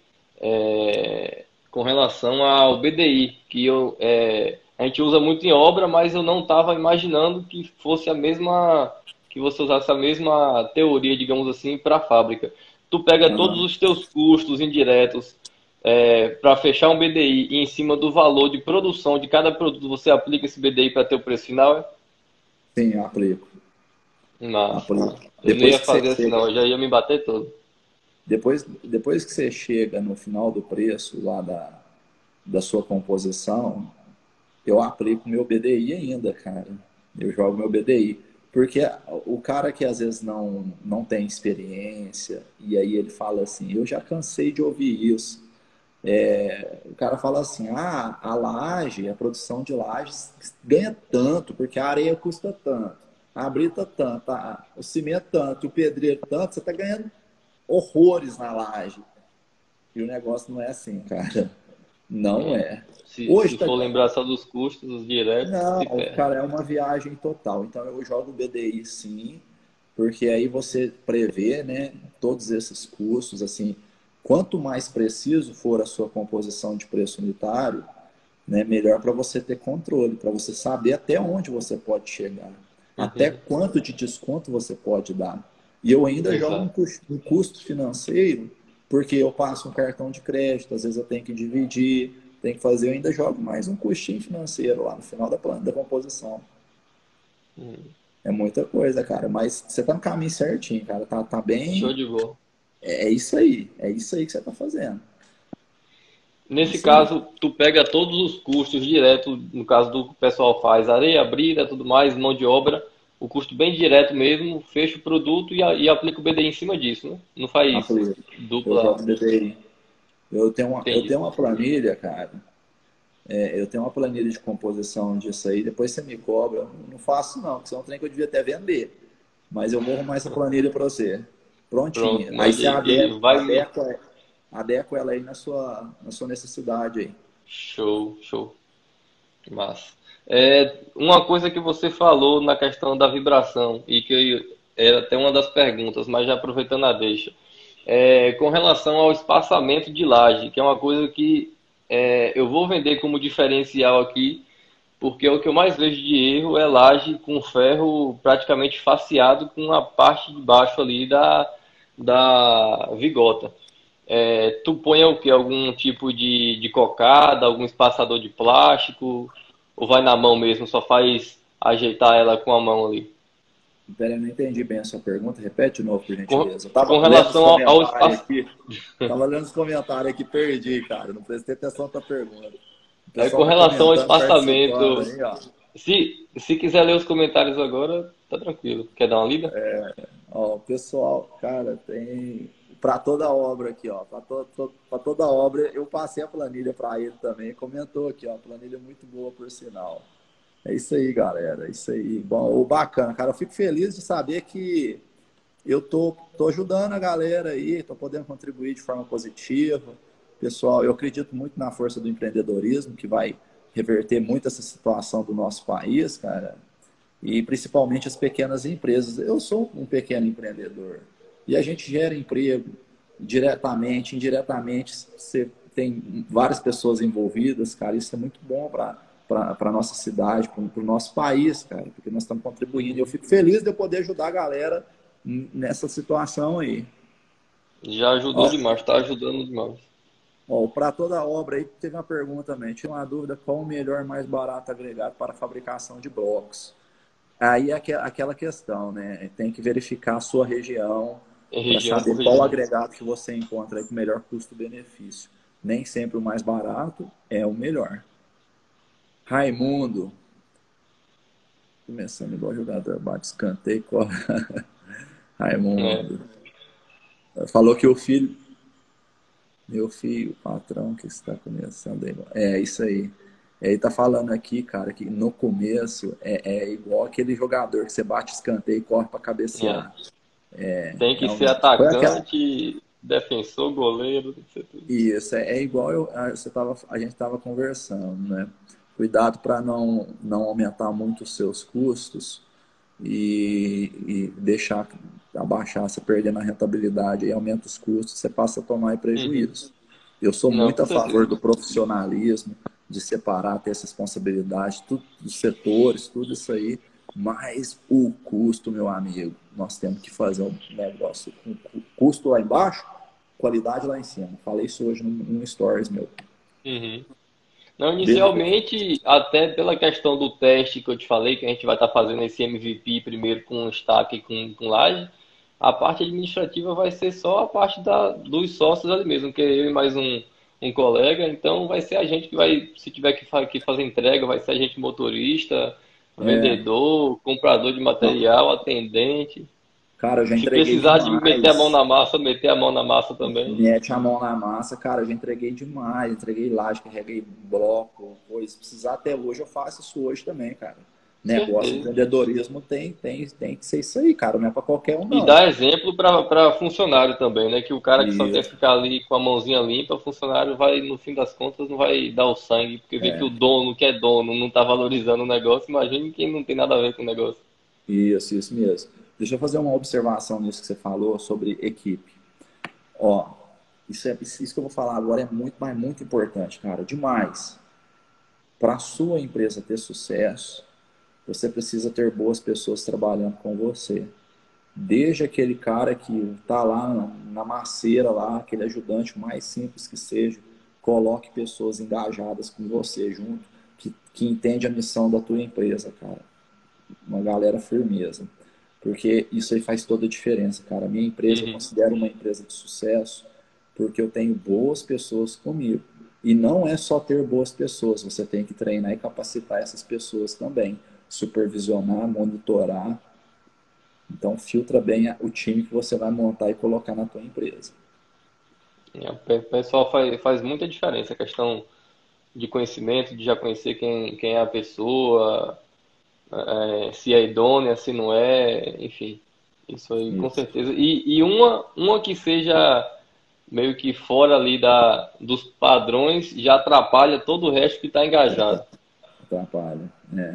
com relação ao BDI, que a gente usa muito em obra, mas eu não estava imaginando que fosse a mesma, que você usasse a mesma teoria, digamos assim, para a fábrica. Tu pega todos Aham. os teus custos indiretos para fechar um BDI e em cima do valor de produção de cada produto você aplica esse BDI para ter o preço final? Sim, eu aplico. Massa, Aplico. massa. Eu não ia fazer assim, não, eu já ia me bater todo. Depois que você chega no final do preço lá da sua composição, eu aplico meu BDI ainda, cara. Eu jogo meu BDI. Porque o cara que às vezes não tem experiência, e aí ele fala assim, eu já cansei de ouvir isso. O cara fala assim, a laje, a produção de lajes ganha tanto, porque a areia custa tanto, a brita tanto, o cimento tanto, o pedreiro tanto, você está ganhando horrores na laje. E o negócio não é assim, cara. Não É. é. Se Hoje tá. for lembrar só dos custos, os diretos, Não, se perde. cara, é uma viagem total. Então eu jogo o BDI sim, porque aí você prevê, né, todos esses custos, assim, quanto mais preciso for a sua composição de preço unitário, né, melhor para você ter controle, para você saber até onde você pode chegar, até Uhum. quanto de desconto você pode dar. E eu ainda jogo Exato. um custo financeiro, porque eu passo um cartão de crédito, às vezes eu tenho que dividir, tenho que fazer, eu ainda jogo mais um custinho financeiro lá no final da composição. Uhum. É muita coisa, cara, mas você tá no caminho certinho, cara, tá Show bem, de bola. é isso aí que você tá fazendo, é Nesse isso aí. caso, tu pega todos os custos direto, no caso do que o pessoal faz, areia, brida, tudo mais, mão de obra, o custo bem direto mesmo, fecha o produto e aplica o BD em cima disso, né? Não faz Aplico. Eu dupla. jogo DDI. Eu Entendi. tenho uma planilha, cara. Eu tenho uma planilha de composição disso aí. Depois você me cobra. Eu não faço, não, porque isso é um trem que eu devia até vender. Mas eu vou arrumar essa planilha para você. Pronto, Prontinha. Aí mande você aí que vai. adequa ela aí na sua necessidade aí. Show, show. Massa. Uma coisa que você falou na questão da vibração, e que era até uma das perguntas, mas já aproveitando a deixa, com relação ao espaçamento de laje, que é uma coisa que eu vou vender como diferencial aqui, porque o que eu mais vejo de erro é laje com ferro praticamente faceado com a parte de baixo ali da vigota. Tu põe o que? Algum tipo de cocada, algum espaçador de plástico, ou vai na mão mesmo, só faz ajeitar ela com a mão ali? Pera, eu não entendi bem a sua pergunta. Repete de novo, por Com, gentileza. Eu tava com lendo os relação ao comentários espaço. aqui. Tava lendo os comentários aqui, perdi, cara. Não prestei atenção na tua pergunta. O pessoal Com tá relação ao comentando, participando espaçamento, aí, ó. se quiser ler os comentários agora, tá tranquilo. Quer dar uma lida? Ó, o pessoal, cara, tem para toda obra aqui, ó, para toda obra, eu passei a planilha para ele também, comentou aqui, ó, planilha muito boa por sinal. É isso aí, galera, é isso aí. Bom, o bacana, cara, eu fico feliz de saber que eu tô ajudando a galera aí, tô podendo contribuir de forma positiva. Pessoal, eu acredito muito na força do empreendedorismo, que vai reverter muito essa situação do nosso país, cara, e principalmente as pequenas empresas. Eu sou um pequeno empreendedor e a gente gera emprego diretamente, indiretamente. Você tem várias pessoas envolvidas, cara. Isso é muito bom para a nossa cidade, para o nosso país, cara, porque nós estamos contribuindo. Eu fico feliz de eu poder ajudar a galera nessa situação aí. Já ajudou Ó, demais, tá ajudando demais. ó, para toda obra aí, teve uma pergunta também. Tinha uma dúvida: qual o melhor, mais barato agregado para a fabricação de blocos? Aí é aquela questão, né? Tem que verificar a sua região Em para região por saber qual região. agregado que você encontra aí com o melhor custo-benefício. Nem sempre o mais barato é o melhor. Raimundo, começando igual jogador, bate escanteio, corre. É, Raimundo, falou que o filho, meu filho, patrão que está começando aí. É isso aí. Ele tá falando aqui, cara, que no começo é igual aquele jogador que você bate escanteio e corre para é. cabecear. Tem que ser Realmente. Foi aquela. atacante, defensor, goleiro, tem que ser tudo. Isso, é igual a gente estava conversando, né? Cuidado para não aumentar muito os seus custos e deixar abaixar, você perdendo a rentabilidade e aumenta os custos, você passa a tomar Uhum. prejuízo. Eu sou Não, muito com a favor certeza. do profissionalismo, de separar, ter essa responsabilidade, tudo, dos setores, tudo isso aí, mas o custo, meu amigo, nós temos que fazer um negócio com custo lá embaixo, qualidade lá em cima. Falei isso hoje num stories meu. Uhum. Não, Beleza. inicialmente, até pela questão do teste que eu te falei, que a gente vai estar fazendo esse MVP primeiro com destaque com laje, a parte administrativa vai ser só a parte dos sócios ali mesmo, que é eu e mais um colega, então vai ser a gente que vai, se tiver que fazer entrega, vai ser a gente motorista, É, vendedor, comprador de não, material, atendente. cara, eu já Se entreguei precisar de meter a mão demais. na massa, meter a mão na massa também. Mete a mão na massa, cara, eu já entreguei demais, entreguei laje, carreguei bloco, pois precisar até hoje eu faço isso hoje também, cara. Negócio, Certeza. empreendedorismo tem que ser isso aí, cara, não é para qualquer um E não. dar exemplo para funcionário também, né? Que o cara que só E quer ficar ali com a mãozinha limpa, o funcionário vai, no fim das contas, não vai dar o sangue, porque vê que o dono, que é dono, não está valorizando o negócio. Imagine quem não tem nada a ver com o negócio. isso mesmo. Deixa eu fazer uma observação nisso que você falou sobre equipe. Ó, isso que eu vou falar agora é muito, mas muito importante, cara, demais. Para a sua empresa ter sucesso, você precisa ter boas pessoas trabalhando com você. Desde aquele cara que está lá na maceira, lá, aquele ajudante mais simples que seja, coloque pessoas engajadas com você junto, que entende a missão da tua empresa, cara. Uma galera firmeza. Porque isso aí faz toda a diferença, cara. A minha empresa eu Uhum. considero uma empresa de sucesso porque eu tenho boas pessoas comigo. E não é só ter boas pessoas, você tem que treinar e capacitar essas pessoas também. Supervisionar, monitorar. Então filtra bem o time que você vai montar e colocar na tua empresa. O pessoal faz muita diferença, a questão de conhecimento, de já conhecer quem é a pessoa, se é idônea, se não é, enfim. Isso aí, com Isso, certeza. E uma que seja meio que fora ali dos padrões já atrapalha todo o resto que está engajado. atrapalha. É.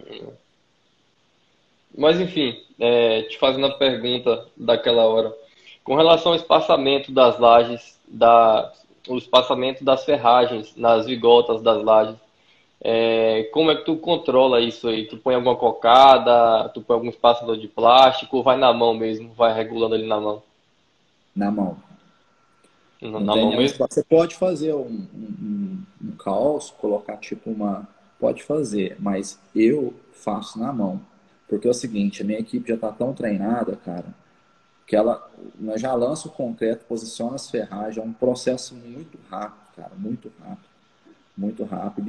Mas enfim, te fazendo a pergunta daquela hora, com relação ao espaçamento das lajes, o espaçamento das ferragens nas vigotas das lajes, como é que tu controla isso aí? Tu põe alguma cocada, tu põe algum espaçador de plástico, ou vai na mão mesmo, vai regulando ali na mão? Na mão. Não Na tem mão nenhum mesmo? espaço. Você pode fazer um calço, colocar tipo uma. Pode fazer, mas eu faço na mão. Porque é o seguinte, a minha equipe já está tão treinada, cara, que nós já lança o concreto, posiciona as ferragens, é um processo muito rápido, cara, muito rápido, muito rápido.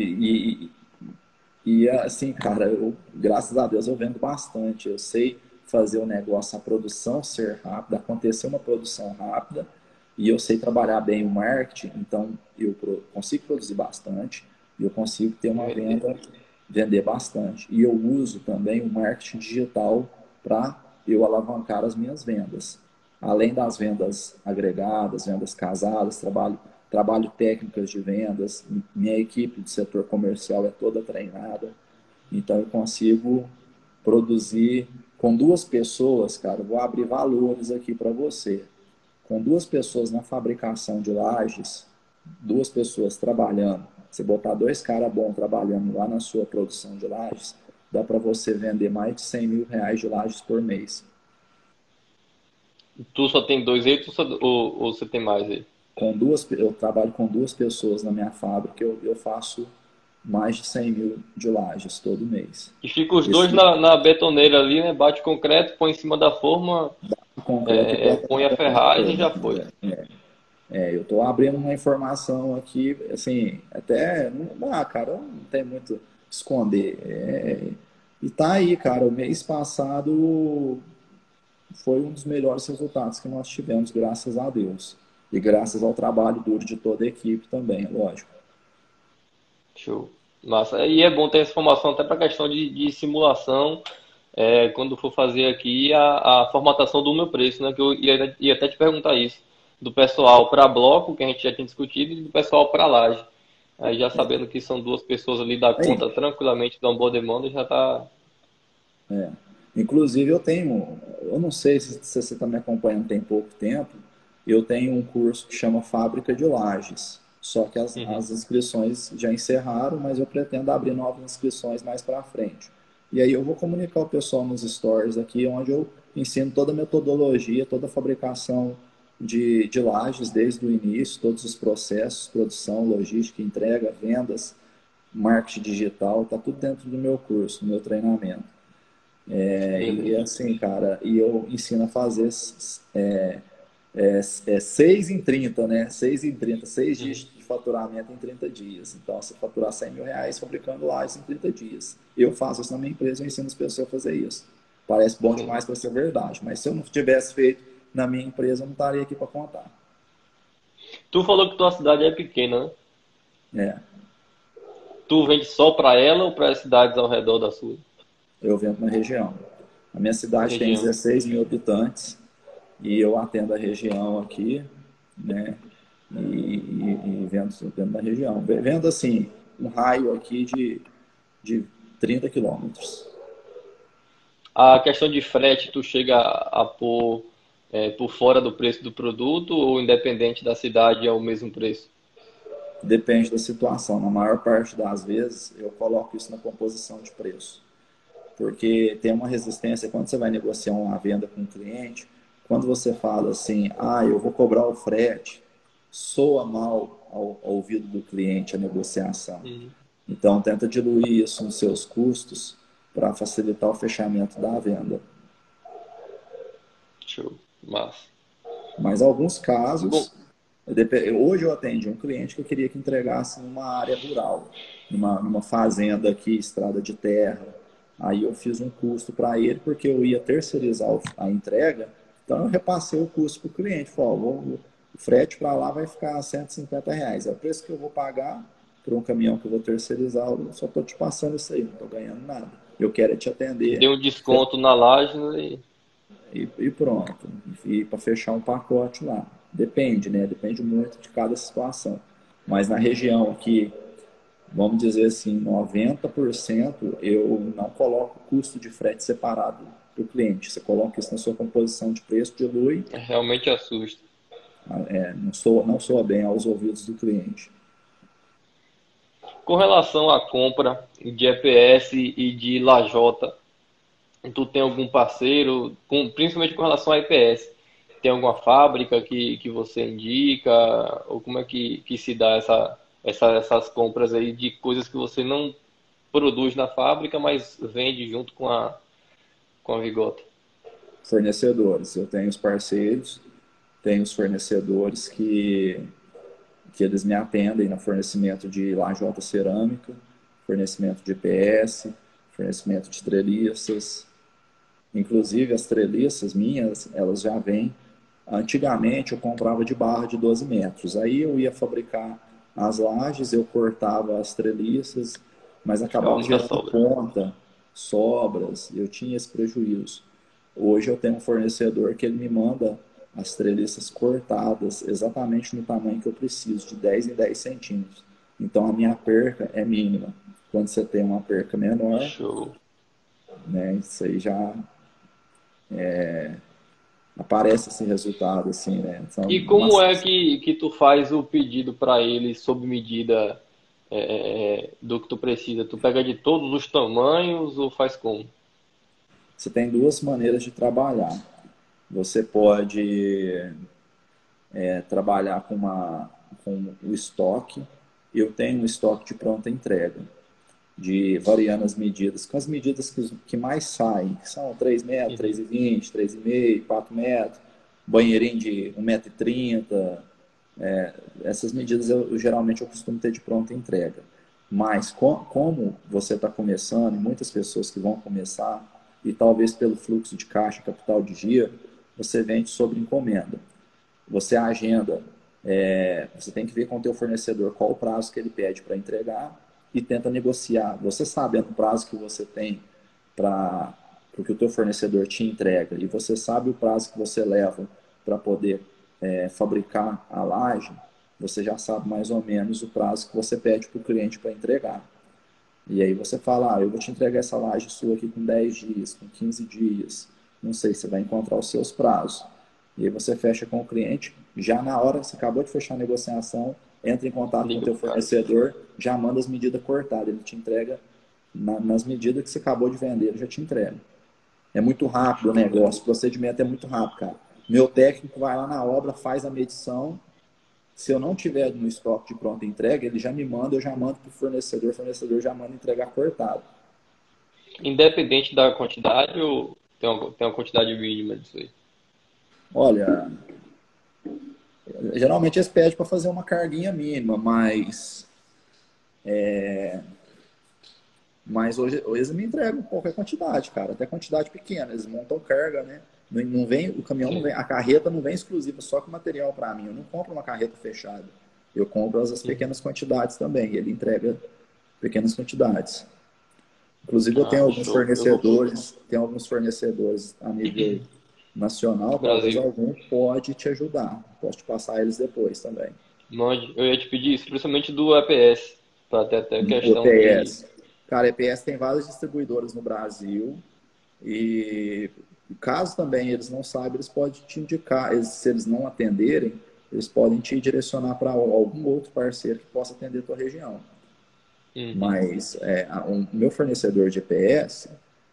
E assim, cara, graças a Deus eu vendo bastante. Eu sei fazer o negócio, a produção ser rápida, acontecer uma produção rápida, e eu sei trabalhar bem o marketing, então eu consigo produzir bastante e eu consigo ter uma venda, vender bastante. E eu uso também o marketing digital para eu alavancar as minhas vendas. Além das vendas agregadas, vendas casadas, trabalho técnicas de vendas, minha equipe de setor comercial é toda treinada, então eu consigo produzir com duas pessoas, cara, vou abrir valores aqui para você. Com duas pessoas na fabricação de lajes, duas pessoas trabalhando, você botar dois caras bons trabalhando lá na sua produção de lajes, dá para você vender mais de 100 mil reais de lajes por mês. Tu só tem dois aí, ou você tem mais aí? Eu trabalho com duas pessoas na minha fábrica, eu faço mais de 100 mil de lajes todo mês. E fica os dois Esse na betoneira ali, né? Bate o concreto, põe em cima da forma, concreto e bota põe a na ferragem e forma. já foi. Eu estou abrindo uma informação aqui, assim, até, cara, não tem muito esconder. E tá aí, cara, o mês passado foi um dos melhores resultados que nós tivemos, graças a Deus. E graças ao trabalho duro de toda a equipe também, lógico. Show. Massa. E é bom ter essa informação até para questão de simulação, quando for fazer aqui a formatação do meu preço, né? Que eu ia até te perguntar isso. Do pessoal para bloco, que a gente já tinha discutido, e do pessoal para laje. Aí já sabendo que são duas pessoas ali da Aí, conta tranquilamente da boa demanda, já tá. inclusive eu não sei se você está me acompanhando tem pouco tempo, eu tenho um curso que chama Fábrica de Lajes. Só que Uhum. as inscrições já encerraram, mas eu pretendo abrir novas inscrições mais para frente. E aí eu vou comunicar o pessoal nos stories aqui, onde eu ensino toda a metodologia, toda a fabricação de lajes desde o início, todos os processos, produção, logística, entrega, vendas, marketing digital, tá tudo dentro do meu curso, do meu treinamento. E Beleza. assim, cara, e eu ensino a fazer 6 em 30, né? 6 em 30, 6 dias Uhum. de faturamento em 30 dias. Então, você faturar 100 mil reais fabricando lajes em 30 dias. Eu faço isso na minha empresa, eu ensino as pessoas a fazer isso. Parece bom Sim. demais para ser verdade, mas se eu não tivesse feito na minha empresa, eu não estaria aqui para contar. Tu falou que tua cidade é pequena, né? É, Tu vende só para ela ou para as cidades ao redor da sua eu vendo na região. A minha cidade tem região? 16 mil habitantes e eu atendo a região aqui, né? E vendo na região. Vendo assim, um raio aqui de 30 quilômetros. A questão de frete, tu chega a pôr por fora do preço do produto ou independente da cidade é o mesmo preço? Depende da situação. Na maior parte das vezes, eu coloco isso na composição de preço. Porque tem uma resistência quando você vai negociar uma venda com um cliente, quando você fala assim, eu vou cobrar o frete, soa mal ao ouvido do cliente a negociação. Uhum. Então, tenta diluir isso nos seus custos para facilitar o fechamento da venda. Show. Massa. Mas alguns Bom, casos, hoje eu atendi um cliente que eu queria que entregasse numa área rural, numa fazenda aqui, estrada de terra. Aí eu fiz um custo para ele, porque eu ia terceirizar a entrega, então eu repassei o custo para o cliente. Falei, o frete para lá vai ficar R$ 150. É o preço que eu vou pagar por um caminhão que eu vou terceirizar, eu só estou te passando isso aí, não estou ganhando nada. Eu quero é te atender. deu um desconto na laje, né? e pronto. E para fechar um pacote lá. Depende, né? Depende muito de cada situação. Mas na região aqui, vamos dizer assim, 90% eu não coloco custo de frete separado para o cliente. Você coloca isso na sua composição de preço, dilui, Realmente assusta. não soa bem aos ouvidos do cliente. Com relação à compra de EPS e de lajota, tu tem algum parceiro, principalmente com relação a EPS, tem alguma fábrica que você indica? Ou como é que se dá essas compras aí de coisas que você não produz na fábrica, mas vende junto com a Vigota? Fornecedores, eu tenho os parceiros, tenho os fornecedores que eles me atendem no fornecimento de lajota cerâmica, fornecimento de EPS, fornecimento de treliças. Inclusive as treliças minhas, elas já vêm. Antigamente eu comprava de barra de 12 metros. Aí eu ia fabricar as lajes, eu cortava as treliças, mas É a acabava única gerando sobra. ponta, sobras, eu tinha esse prejuízo. Hoje eu tenho um fornecedor que ele me manda as treliças cortadas exatamente no tamanho que eu preciso, de 10 em 10 centímetros. Então a minha perca é mínima. Quando você tem uma perca menor, Show. né, isso aí já aparece esse resultado, assim, né? São E como umas, é que tu faz o pedido para ele sob medida do que tu precisa? Tu pega de todos os tamanhos ou faz como? você tem duas maneiras de trabalhar. Você pode trabalhar com o estoque. Eu tenho um estoque de pronta entrega, de variando as medidas, com as medidas que mais saem, que são 3 metros, Uhum. 3,20, 3,5, 4 metros, banheirinho de 1,30 m. Essas medidas geralmente eu costumo ter de pronta entrega. Mas como você está começando, e muitas pessoas que vão começar, e talvez pelo fluxo de caixa, capital de giro, você vende sobre encomenda. Você agenda, você tem que ver com o teu fornecedor qual o prazo que ele pede para entregar e tenta negociar. Você sabendo o prazo que você tem para o que o teu fornecedor te entrega e você sabe o prazo que você leva para poder fabricar a laje, você já sabe mais ou menos o prazo que você pede para o cliente para entregar. E aí você fala, eu vou te entregar essa laje sua aqui com 10 dias, com 15 dias. Não sei, você vai encontrar os seus prazos. E aí você fecha com o cliente, já na hora que você acabou de fechar a negociação, entra em contato com o Liga teu pro cara. fornecedor, já manda as medidas cortadas, ele te entrega nas medidas que você acabou de vender, ele já te entrega. É muito rápido o Show, velho. negócio, o procedimento é muito rápido, cara. Meu técnico vai lá na obra, faz a medição, se eu não tiver no estoque de pronta entrega, ele já me manda, eu já mando para o fornecedor já manda entregar cortado. Independente da quantidade ou tem uma quantidade mínima disso aí? Olha, geralmente eles pedem para fazer uma carguinha mínima, mas hoje eles me entregam qualquer quantidade, cara, até quantidade pequena. Eles montam carga, né? Não vem, o caminhão não Sim. vem, a carreta não vem exclusiva só com material para mim. Eu não compro uma carreta fechada. Eu compro as Uhum. pequenas quantidades também. Ele entrega pequenas quantidades. Inclusive eu Ah, show. tenho alguns fornecedores a nível nacional, talvez Brasil. algum pode te ajudar. Posso te passar eles depois também. Mande. Eu ia te pedir isso, principalmente do EPS, para ter até O questão de. EPS. Cara, EPS tem várias distribuidoras no Brasil e caso também eles não saibam, eles podem te indicar, se eles não atenderem, eles podem te direcionar para algum outro parceiro que possa atender a tua região. Uhum. Mas o meu fornecedor de EPS,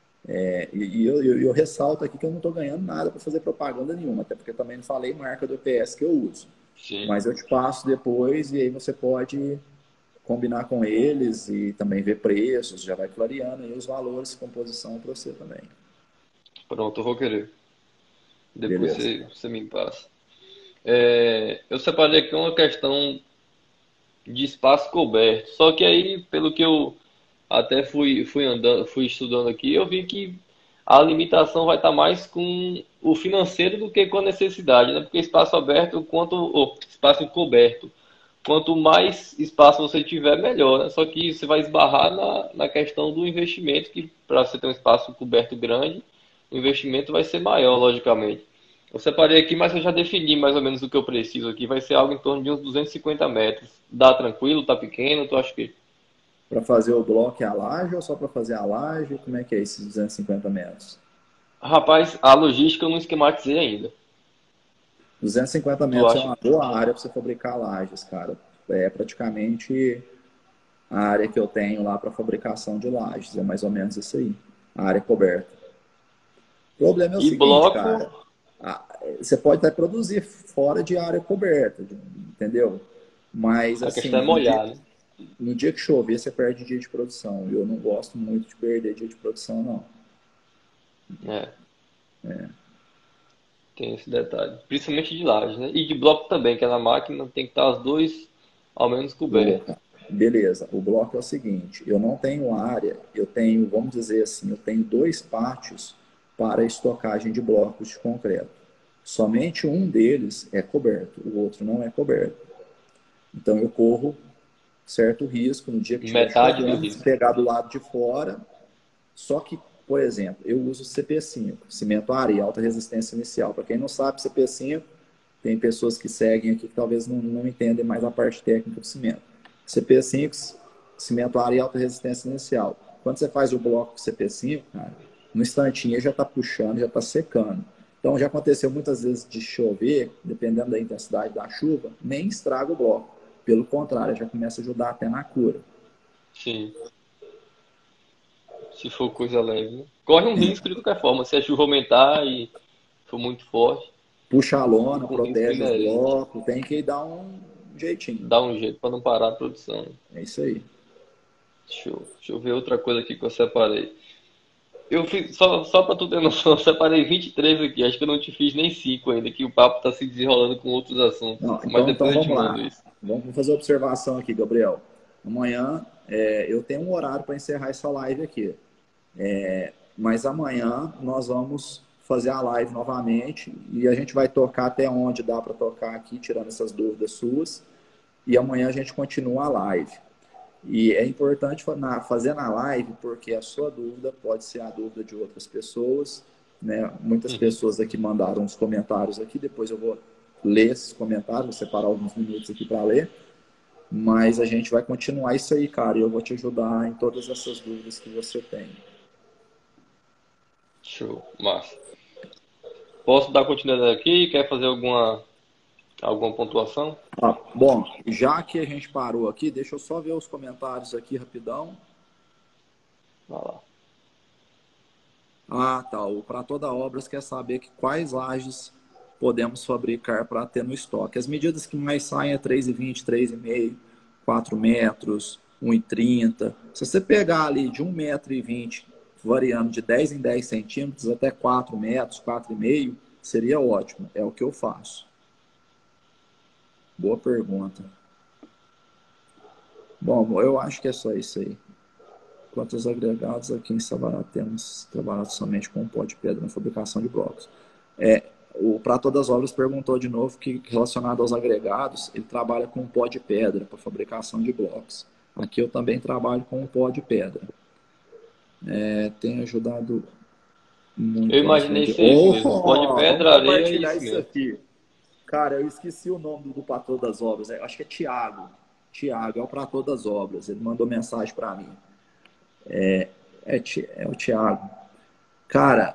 eu ressalto aqui que eu não estou ganhando nada para fazer propaganda nenhuma, até porque eu também não falei marca do EPS que eu uso. Sim. Mas eu te passo depois e aí você pode combinar com eles e também ver preços, já vai clareando aí os valores, composição para você também. Pronto, eu vou querer. Depois Beleza. você me passa. Eu separei aqui uma questão de espaço coberto. Só que aí, pelo que eu até fui andando, fui estudando aqui, eu vi que a limitação vai estar mais com o financeiro do que com a necessidade, né? Porque espaço aberto, espaço coberto, quanto mais espaço você tiver, melhor, né? Só que você vai esbarrar na questão do investimento, que para você ter um espaço coberto grande, o investimento vai ser maior, logicamente. Eu separei aqui, mas eu já defini mais ou menos o que eu preciso aqui. Vai ser algo em torno de uns 250 metros. Dá tranquilo? Tá pequeno? Tu acha que... Para fazer o bloco e a laje ou só para fazer a laje? Como é que é esses 250 metros? Rapaz, a logística eu não esquematizei ainda. 250 Tu metros é acha? uma boa área para você fabricar lajes, cara. É praticamente a área que eu tenho lá para fabricação de lajes. É mais ou menos isso aí. A área coberta. O problema é o E seguinte, bloco, cara. Você pode até produzir fora de área coberta, entendeu? Mas, a questão é assim, molhar, né? no dia que chover, você perde dia de produção. E eu não gosto muito de perder dia de produção, não. É, tem esse detalhe. Principalmente de laje, né? E de bloco também, que é na máquina, tem que estar os dois ao menos Boa, cobertos. cara. Beleza. O bloco é o seguinte: eu não tenho área, eu tenho, vamos dizer assim, eu tenho dois pátios para estocagem de blocos de concreto. Somente um deles é coberto, o outro não é coberto. Então eu corro certo risco no dia que estiver Metade do chovendo, se risco. pegar do lado de fora. Só que, por exemplo, eu uso CP5, cimento área e alta resistência inicial. Para quem não sabe, CP5, tem pessoas que seguem aqui que talvez não entendem mais a parte técnica do cimento. CP5, cimento área e alta resistência inicial. Quando você faz o bloco com CP5, cara, no instantinho ele já está puxando, já está secando. Então já aconteceu muitas vezes de chover, dependendo da intensidade da chuva, nem estraga o bloco. Pelo contrário, já começa a ajudar até na cura. Sim, se for coisa leve, né? Corre um risco de qualquer forma. Se a chuva aumentar e for muito forte, Puxa a lona, fica um risco protege os inerente. blocos, tem que dar um jeitinho. Dá um jeito para não parar a produção. É isso aí. Deixa eu ver outra coisa aqui que eu separei. Eu fiz, só para tu ter noção, eu separei 23 aqui. Acho que eu não te fiz nem 5 ainda, que o papo tá se desenrolando com outros assuntos. Não, Mas então depois eu te vamos mando lá. isso. Vamos fazer observação aqui, Gabriel. Amanhã eu tenho um horário para encerrar essa live aqui. Mas amanhã nós vamos fazer a live novamente e a gente vai tocar até onde dá para tocar aqui, tirando essas dúvidas suas. E amanhã a gente continua a live. E é importante fazer na live porque a sua dúvida pode ser a dúvida de outras pessoas, né? Muitas Uhum. pessoas aqui mandaram uns comentários aqui, depois eu vou ler esses comentários, vou separar alguns minutos aqui para ler, mas a gente vai continuar isso aí, cara, e eu vou te ajudar em todas essas dúvidas que você tem. Show, massa. Posso dar continuidade aqui? Quer fazer alguma pontuação? Bom, já que a gente parou aqui, deixa eu só ver os comentários aqui rapidão. Vai lá. Ah, tá. O Para Toda Obras quer saber quais lajes podemos fabricar para ter no estoque. As medidas que mais saem é 3,20, 3,5, 4 metros, 1,30. Se você pegar ali de 1,20 m, variando de 10 em 10 centímetros até 4 metros, 4,5, seria ótimo. É o que eu faço. Boa pergunta. Bom, eu acho que é só isso aí. Quanto aos agregados, aqui em Sabará temos trabalhado somente com pó de pedra na fabricação de blocos. O Para Todas as Obras perguntou de novo que, relacionado aos agregados, ele trabalha com pó de pedra para fabricação de blocos. Aqui eu também trabalho com pó de pedra. Tem ajudado Eu muito as imaginei vendas. ser isso Oh, mesmo. Pó de vamos pedra, areia e compartilhar isso cimento. aqui. Cara, eu esqueci o nome do Para Todas as Obras. Acho que é Tiago. Tiago, é o Para Todas as Obras. Ele mandou mensagem para mim. É o Tiago. Cara,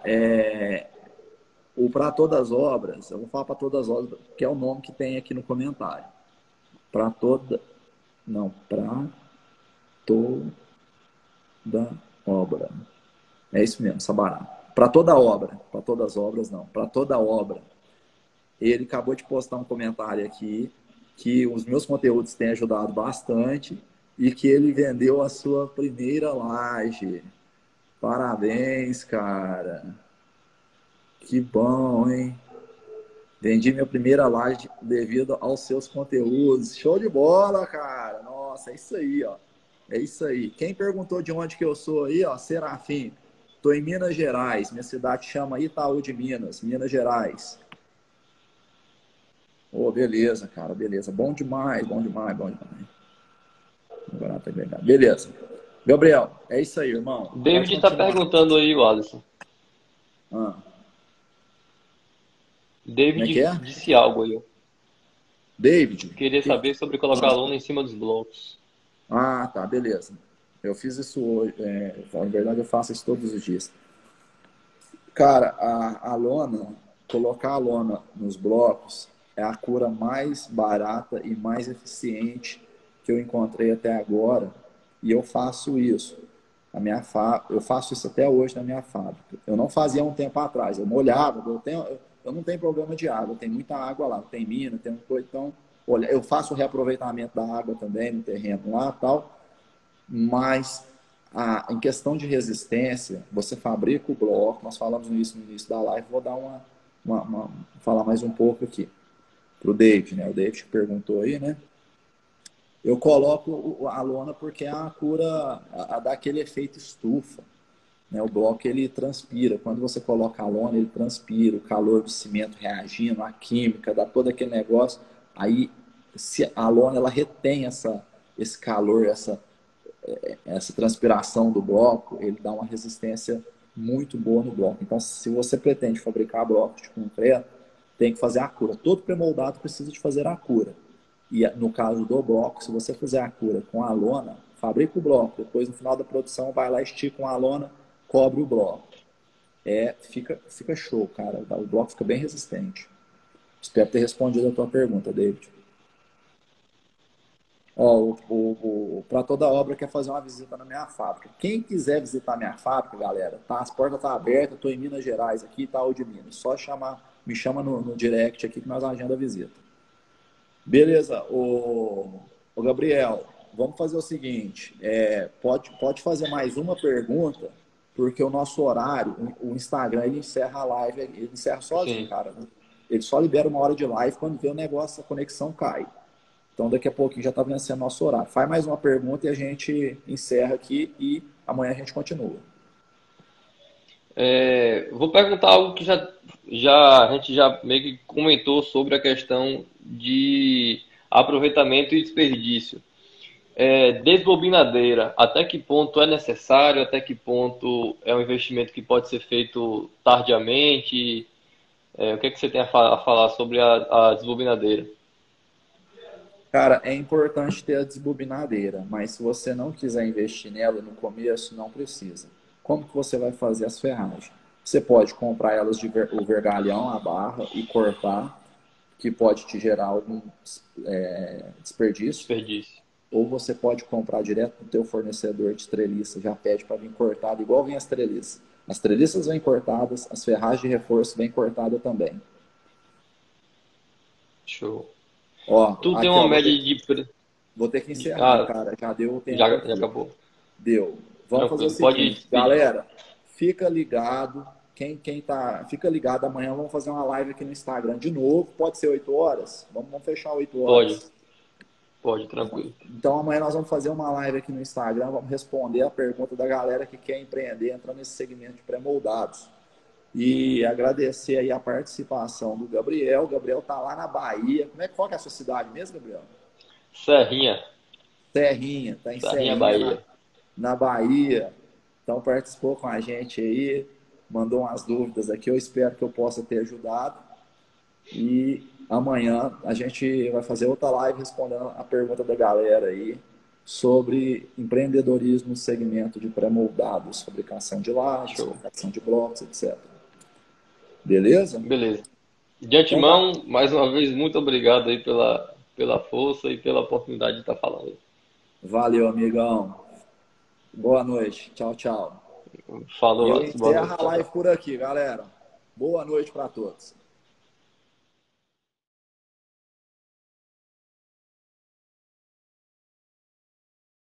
o Para Todas as Obras, eu vou falar para todas as obras, que é o nome que tem aqui no comentário. Para toda. Não, para toda obra. É isso mesmo, Sabará. Para toda obra. Para todas as obras, não. Para toda obra. Ele acabou de postar um comentário aqui que os meus conteúdos têm ajudado bastante e que ele vendeu a sua primeira laje. Parabéns, cara. Que bom, hein? Vendi minha primeira laje devido aos seus conteúdos. Show de bola, cara. Nossa, é isso aí, ó. É isso aí. Quem perguntou de onde que eu sou aí, ó, Serafim. Tô em Minas Gerais. Minha cidade chama Itaú de Minas, Minas Gerais. Ô, beleza, cara, beleza. Bom demais, bom demais, bom demais. Beleza. Gabriel, é isso aí, irmão. Pode David está continuar. perguntando aí, Alisson. Ah, como é que David é? disse algo aí. David? Queria Que... saber sobre colocar a lona em cima dos blocos. Ah, tá, beleza. Eu fiz isso hoje. Na verdade, eu faço isso todos os dias. Cara, a lona, colocar a lona nos blocos é a cura mais barata e mais eficiente que eu encontrei até agora. E eu faço isso. Eu faço isso até hoje na minha fábrica. Eu não fazia um tempo atrás. Eu molhava, eu não tenho problema de água, tem muita água lá, tem mina, tem uma coisa. Então, olha, eu faço o reaproveitamento da água também no terreno lá tal. Mas em questão de resistência, você fabrica o bloco, nós falamos isso no início da live, vou dar falar mais um pouco aqui para o David, né? O David que perguntou aí, né? Eu coloco a lona porque é a cura, dá aquele efeito estufa, né? O bloco ele transpira, quando você coloca a lona, ele transpira, o calor do cimento reagindo, a química, dá todo aquele negócio, aí se a lona ela retém esse calor, essa transpiração do bloco, ele dá uma resistência muito boa no bloco. Então, se você pretende fabricar blocos de concreto, tem que fazer a cura. Todo pré-moldado precisa de fazer a cura. E no caso do bloco, se você fizer a cura com a lona, fabrica o bloco. Depois, no final da produção, vai lá, estica a lona, cobre o bloco. Fica show, cara. O bloco fica bem resistente. Espero ter respondido a tua pergunta, David. Ó, para toda obra quer fazer uma visita na minha fábrica. Quem quiser visitar minha fábrica, galera, tá, as portas estão abertas, estou em Minas Gerais aqui, tá o de Minas. Só me chama no direct aqui que nós agenda a visita. Beleza, o Gabriel, vamos fazer o seguinte, pode fazer mais uma pergunta, porque o nosso horário, o Instagram, ele encerra a live, ele encerra sozinho, Sim. cara. Ele só libera uma hora de live quando vê o negócio, a conexão cai. Então, daqui a pouquinho já está vencendo nosso horário. Faz mais uma pergunta e a gente encerra aqui e amanhã a gente continua. Vou perguntar algo que a gente já meio que comentou sobre a questão de aproveitamento e desperdício. Desbobinadeira, até que ponto é necessário, até que ponto é um investimento que pode ser feito tardiamente? O que é que você tem a falar sobre a desbobinadeira? Cara, é importante ter a desbobinadeira, mas se você não quiser investir nela no começo, não precisa. Como que você vai fazer as ferragens? Você pode comprar elas o vergalhão, a barra, e cortar, que pode te gerar algum desperdício. Desperdício. Ou você pode comprar direto do teu fornecedor de treliça, já pede para vir cortado, igual vem as treliças. As treliças vêm cortadas, as ferragens de reforço vêm cortadas também. Show. Ó, Tu tem aqui, uma ó, média vou ter que encerrar, Ah, cara. Já deu o tempo já aqui. acabou? Deu. Vamos fazer o Tranquilo, pode seguinte, despedir. galera, fica ligado. Fica ligado amanhã, vamos fazer uma live aqui no Instagram de novo. Pode ser 8 horas? Vamos fechar 8 Pode, horas. pode, tranquilo. Então amanhã nós vamos fazer uma live aqui no Instagram, vamos responder a pergunta da galera que quer empreender, entrar nesse segmento de pré-moldados. E agradecer aí a participação do Gabriel. O Gabriel tá lá na Bahia. Qual que é a sua cidade mesmo, Gabriel? Serrinha, Serrinha, tá em Serrinha, Serrinha, Bahia. na Bahia. Então participou com a gente aí, mandou umas dúvidas aqui. Eu espero que eu possa ter ajudado. E amanhã a gente vai fazer outra live respondendo a pergunta da galera aí sobre empreendedorismo no segmento de pré-moldados, fabricação de lajes, Show. fabricação de blocos, etc. Beleza? Beleza. De Então tá. antemão, mais uma vez, muito obrigado aí pela força e pela oportunidade de estar falando. Valeu, amigão. Boa noite. Tchau, tchau. E Falou, eu Alisson. Boa encerro noite. a Tchau, live tchau. por aqui, galera. Boa noite para todos.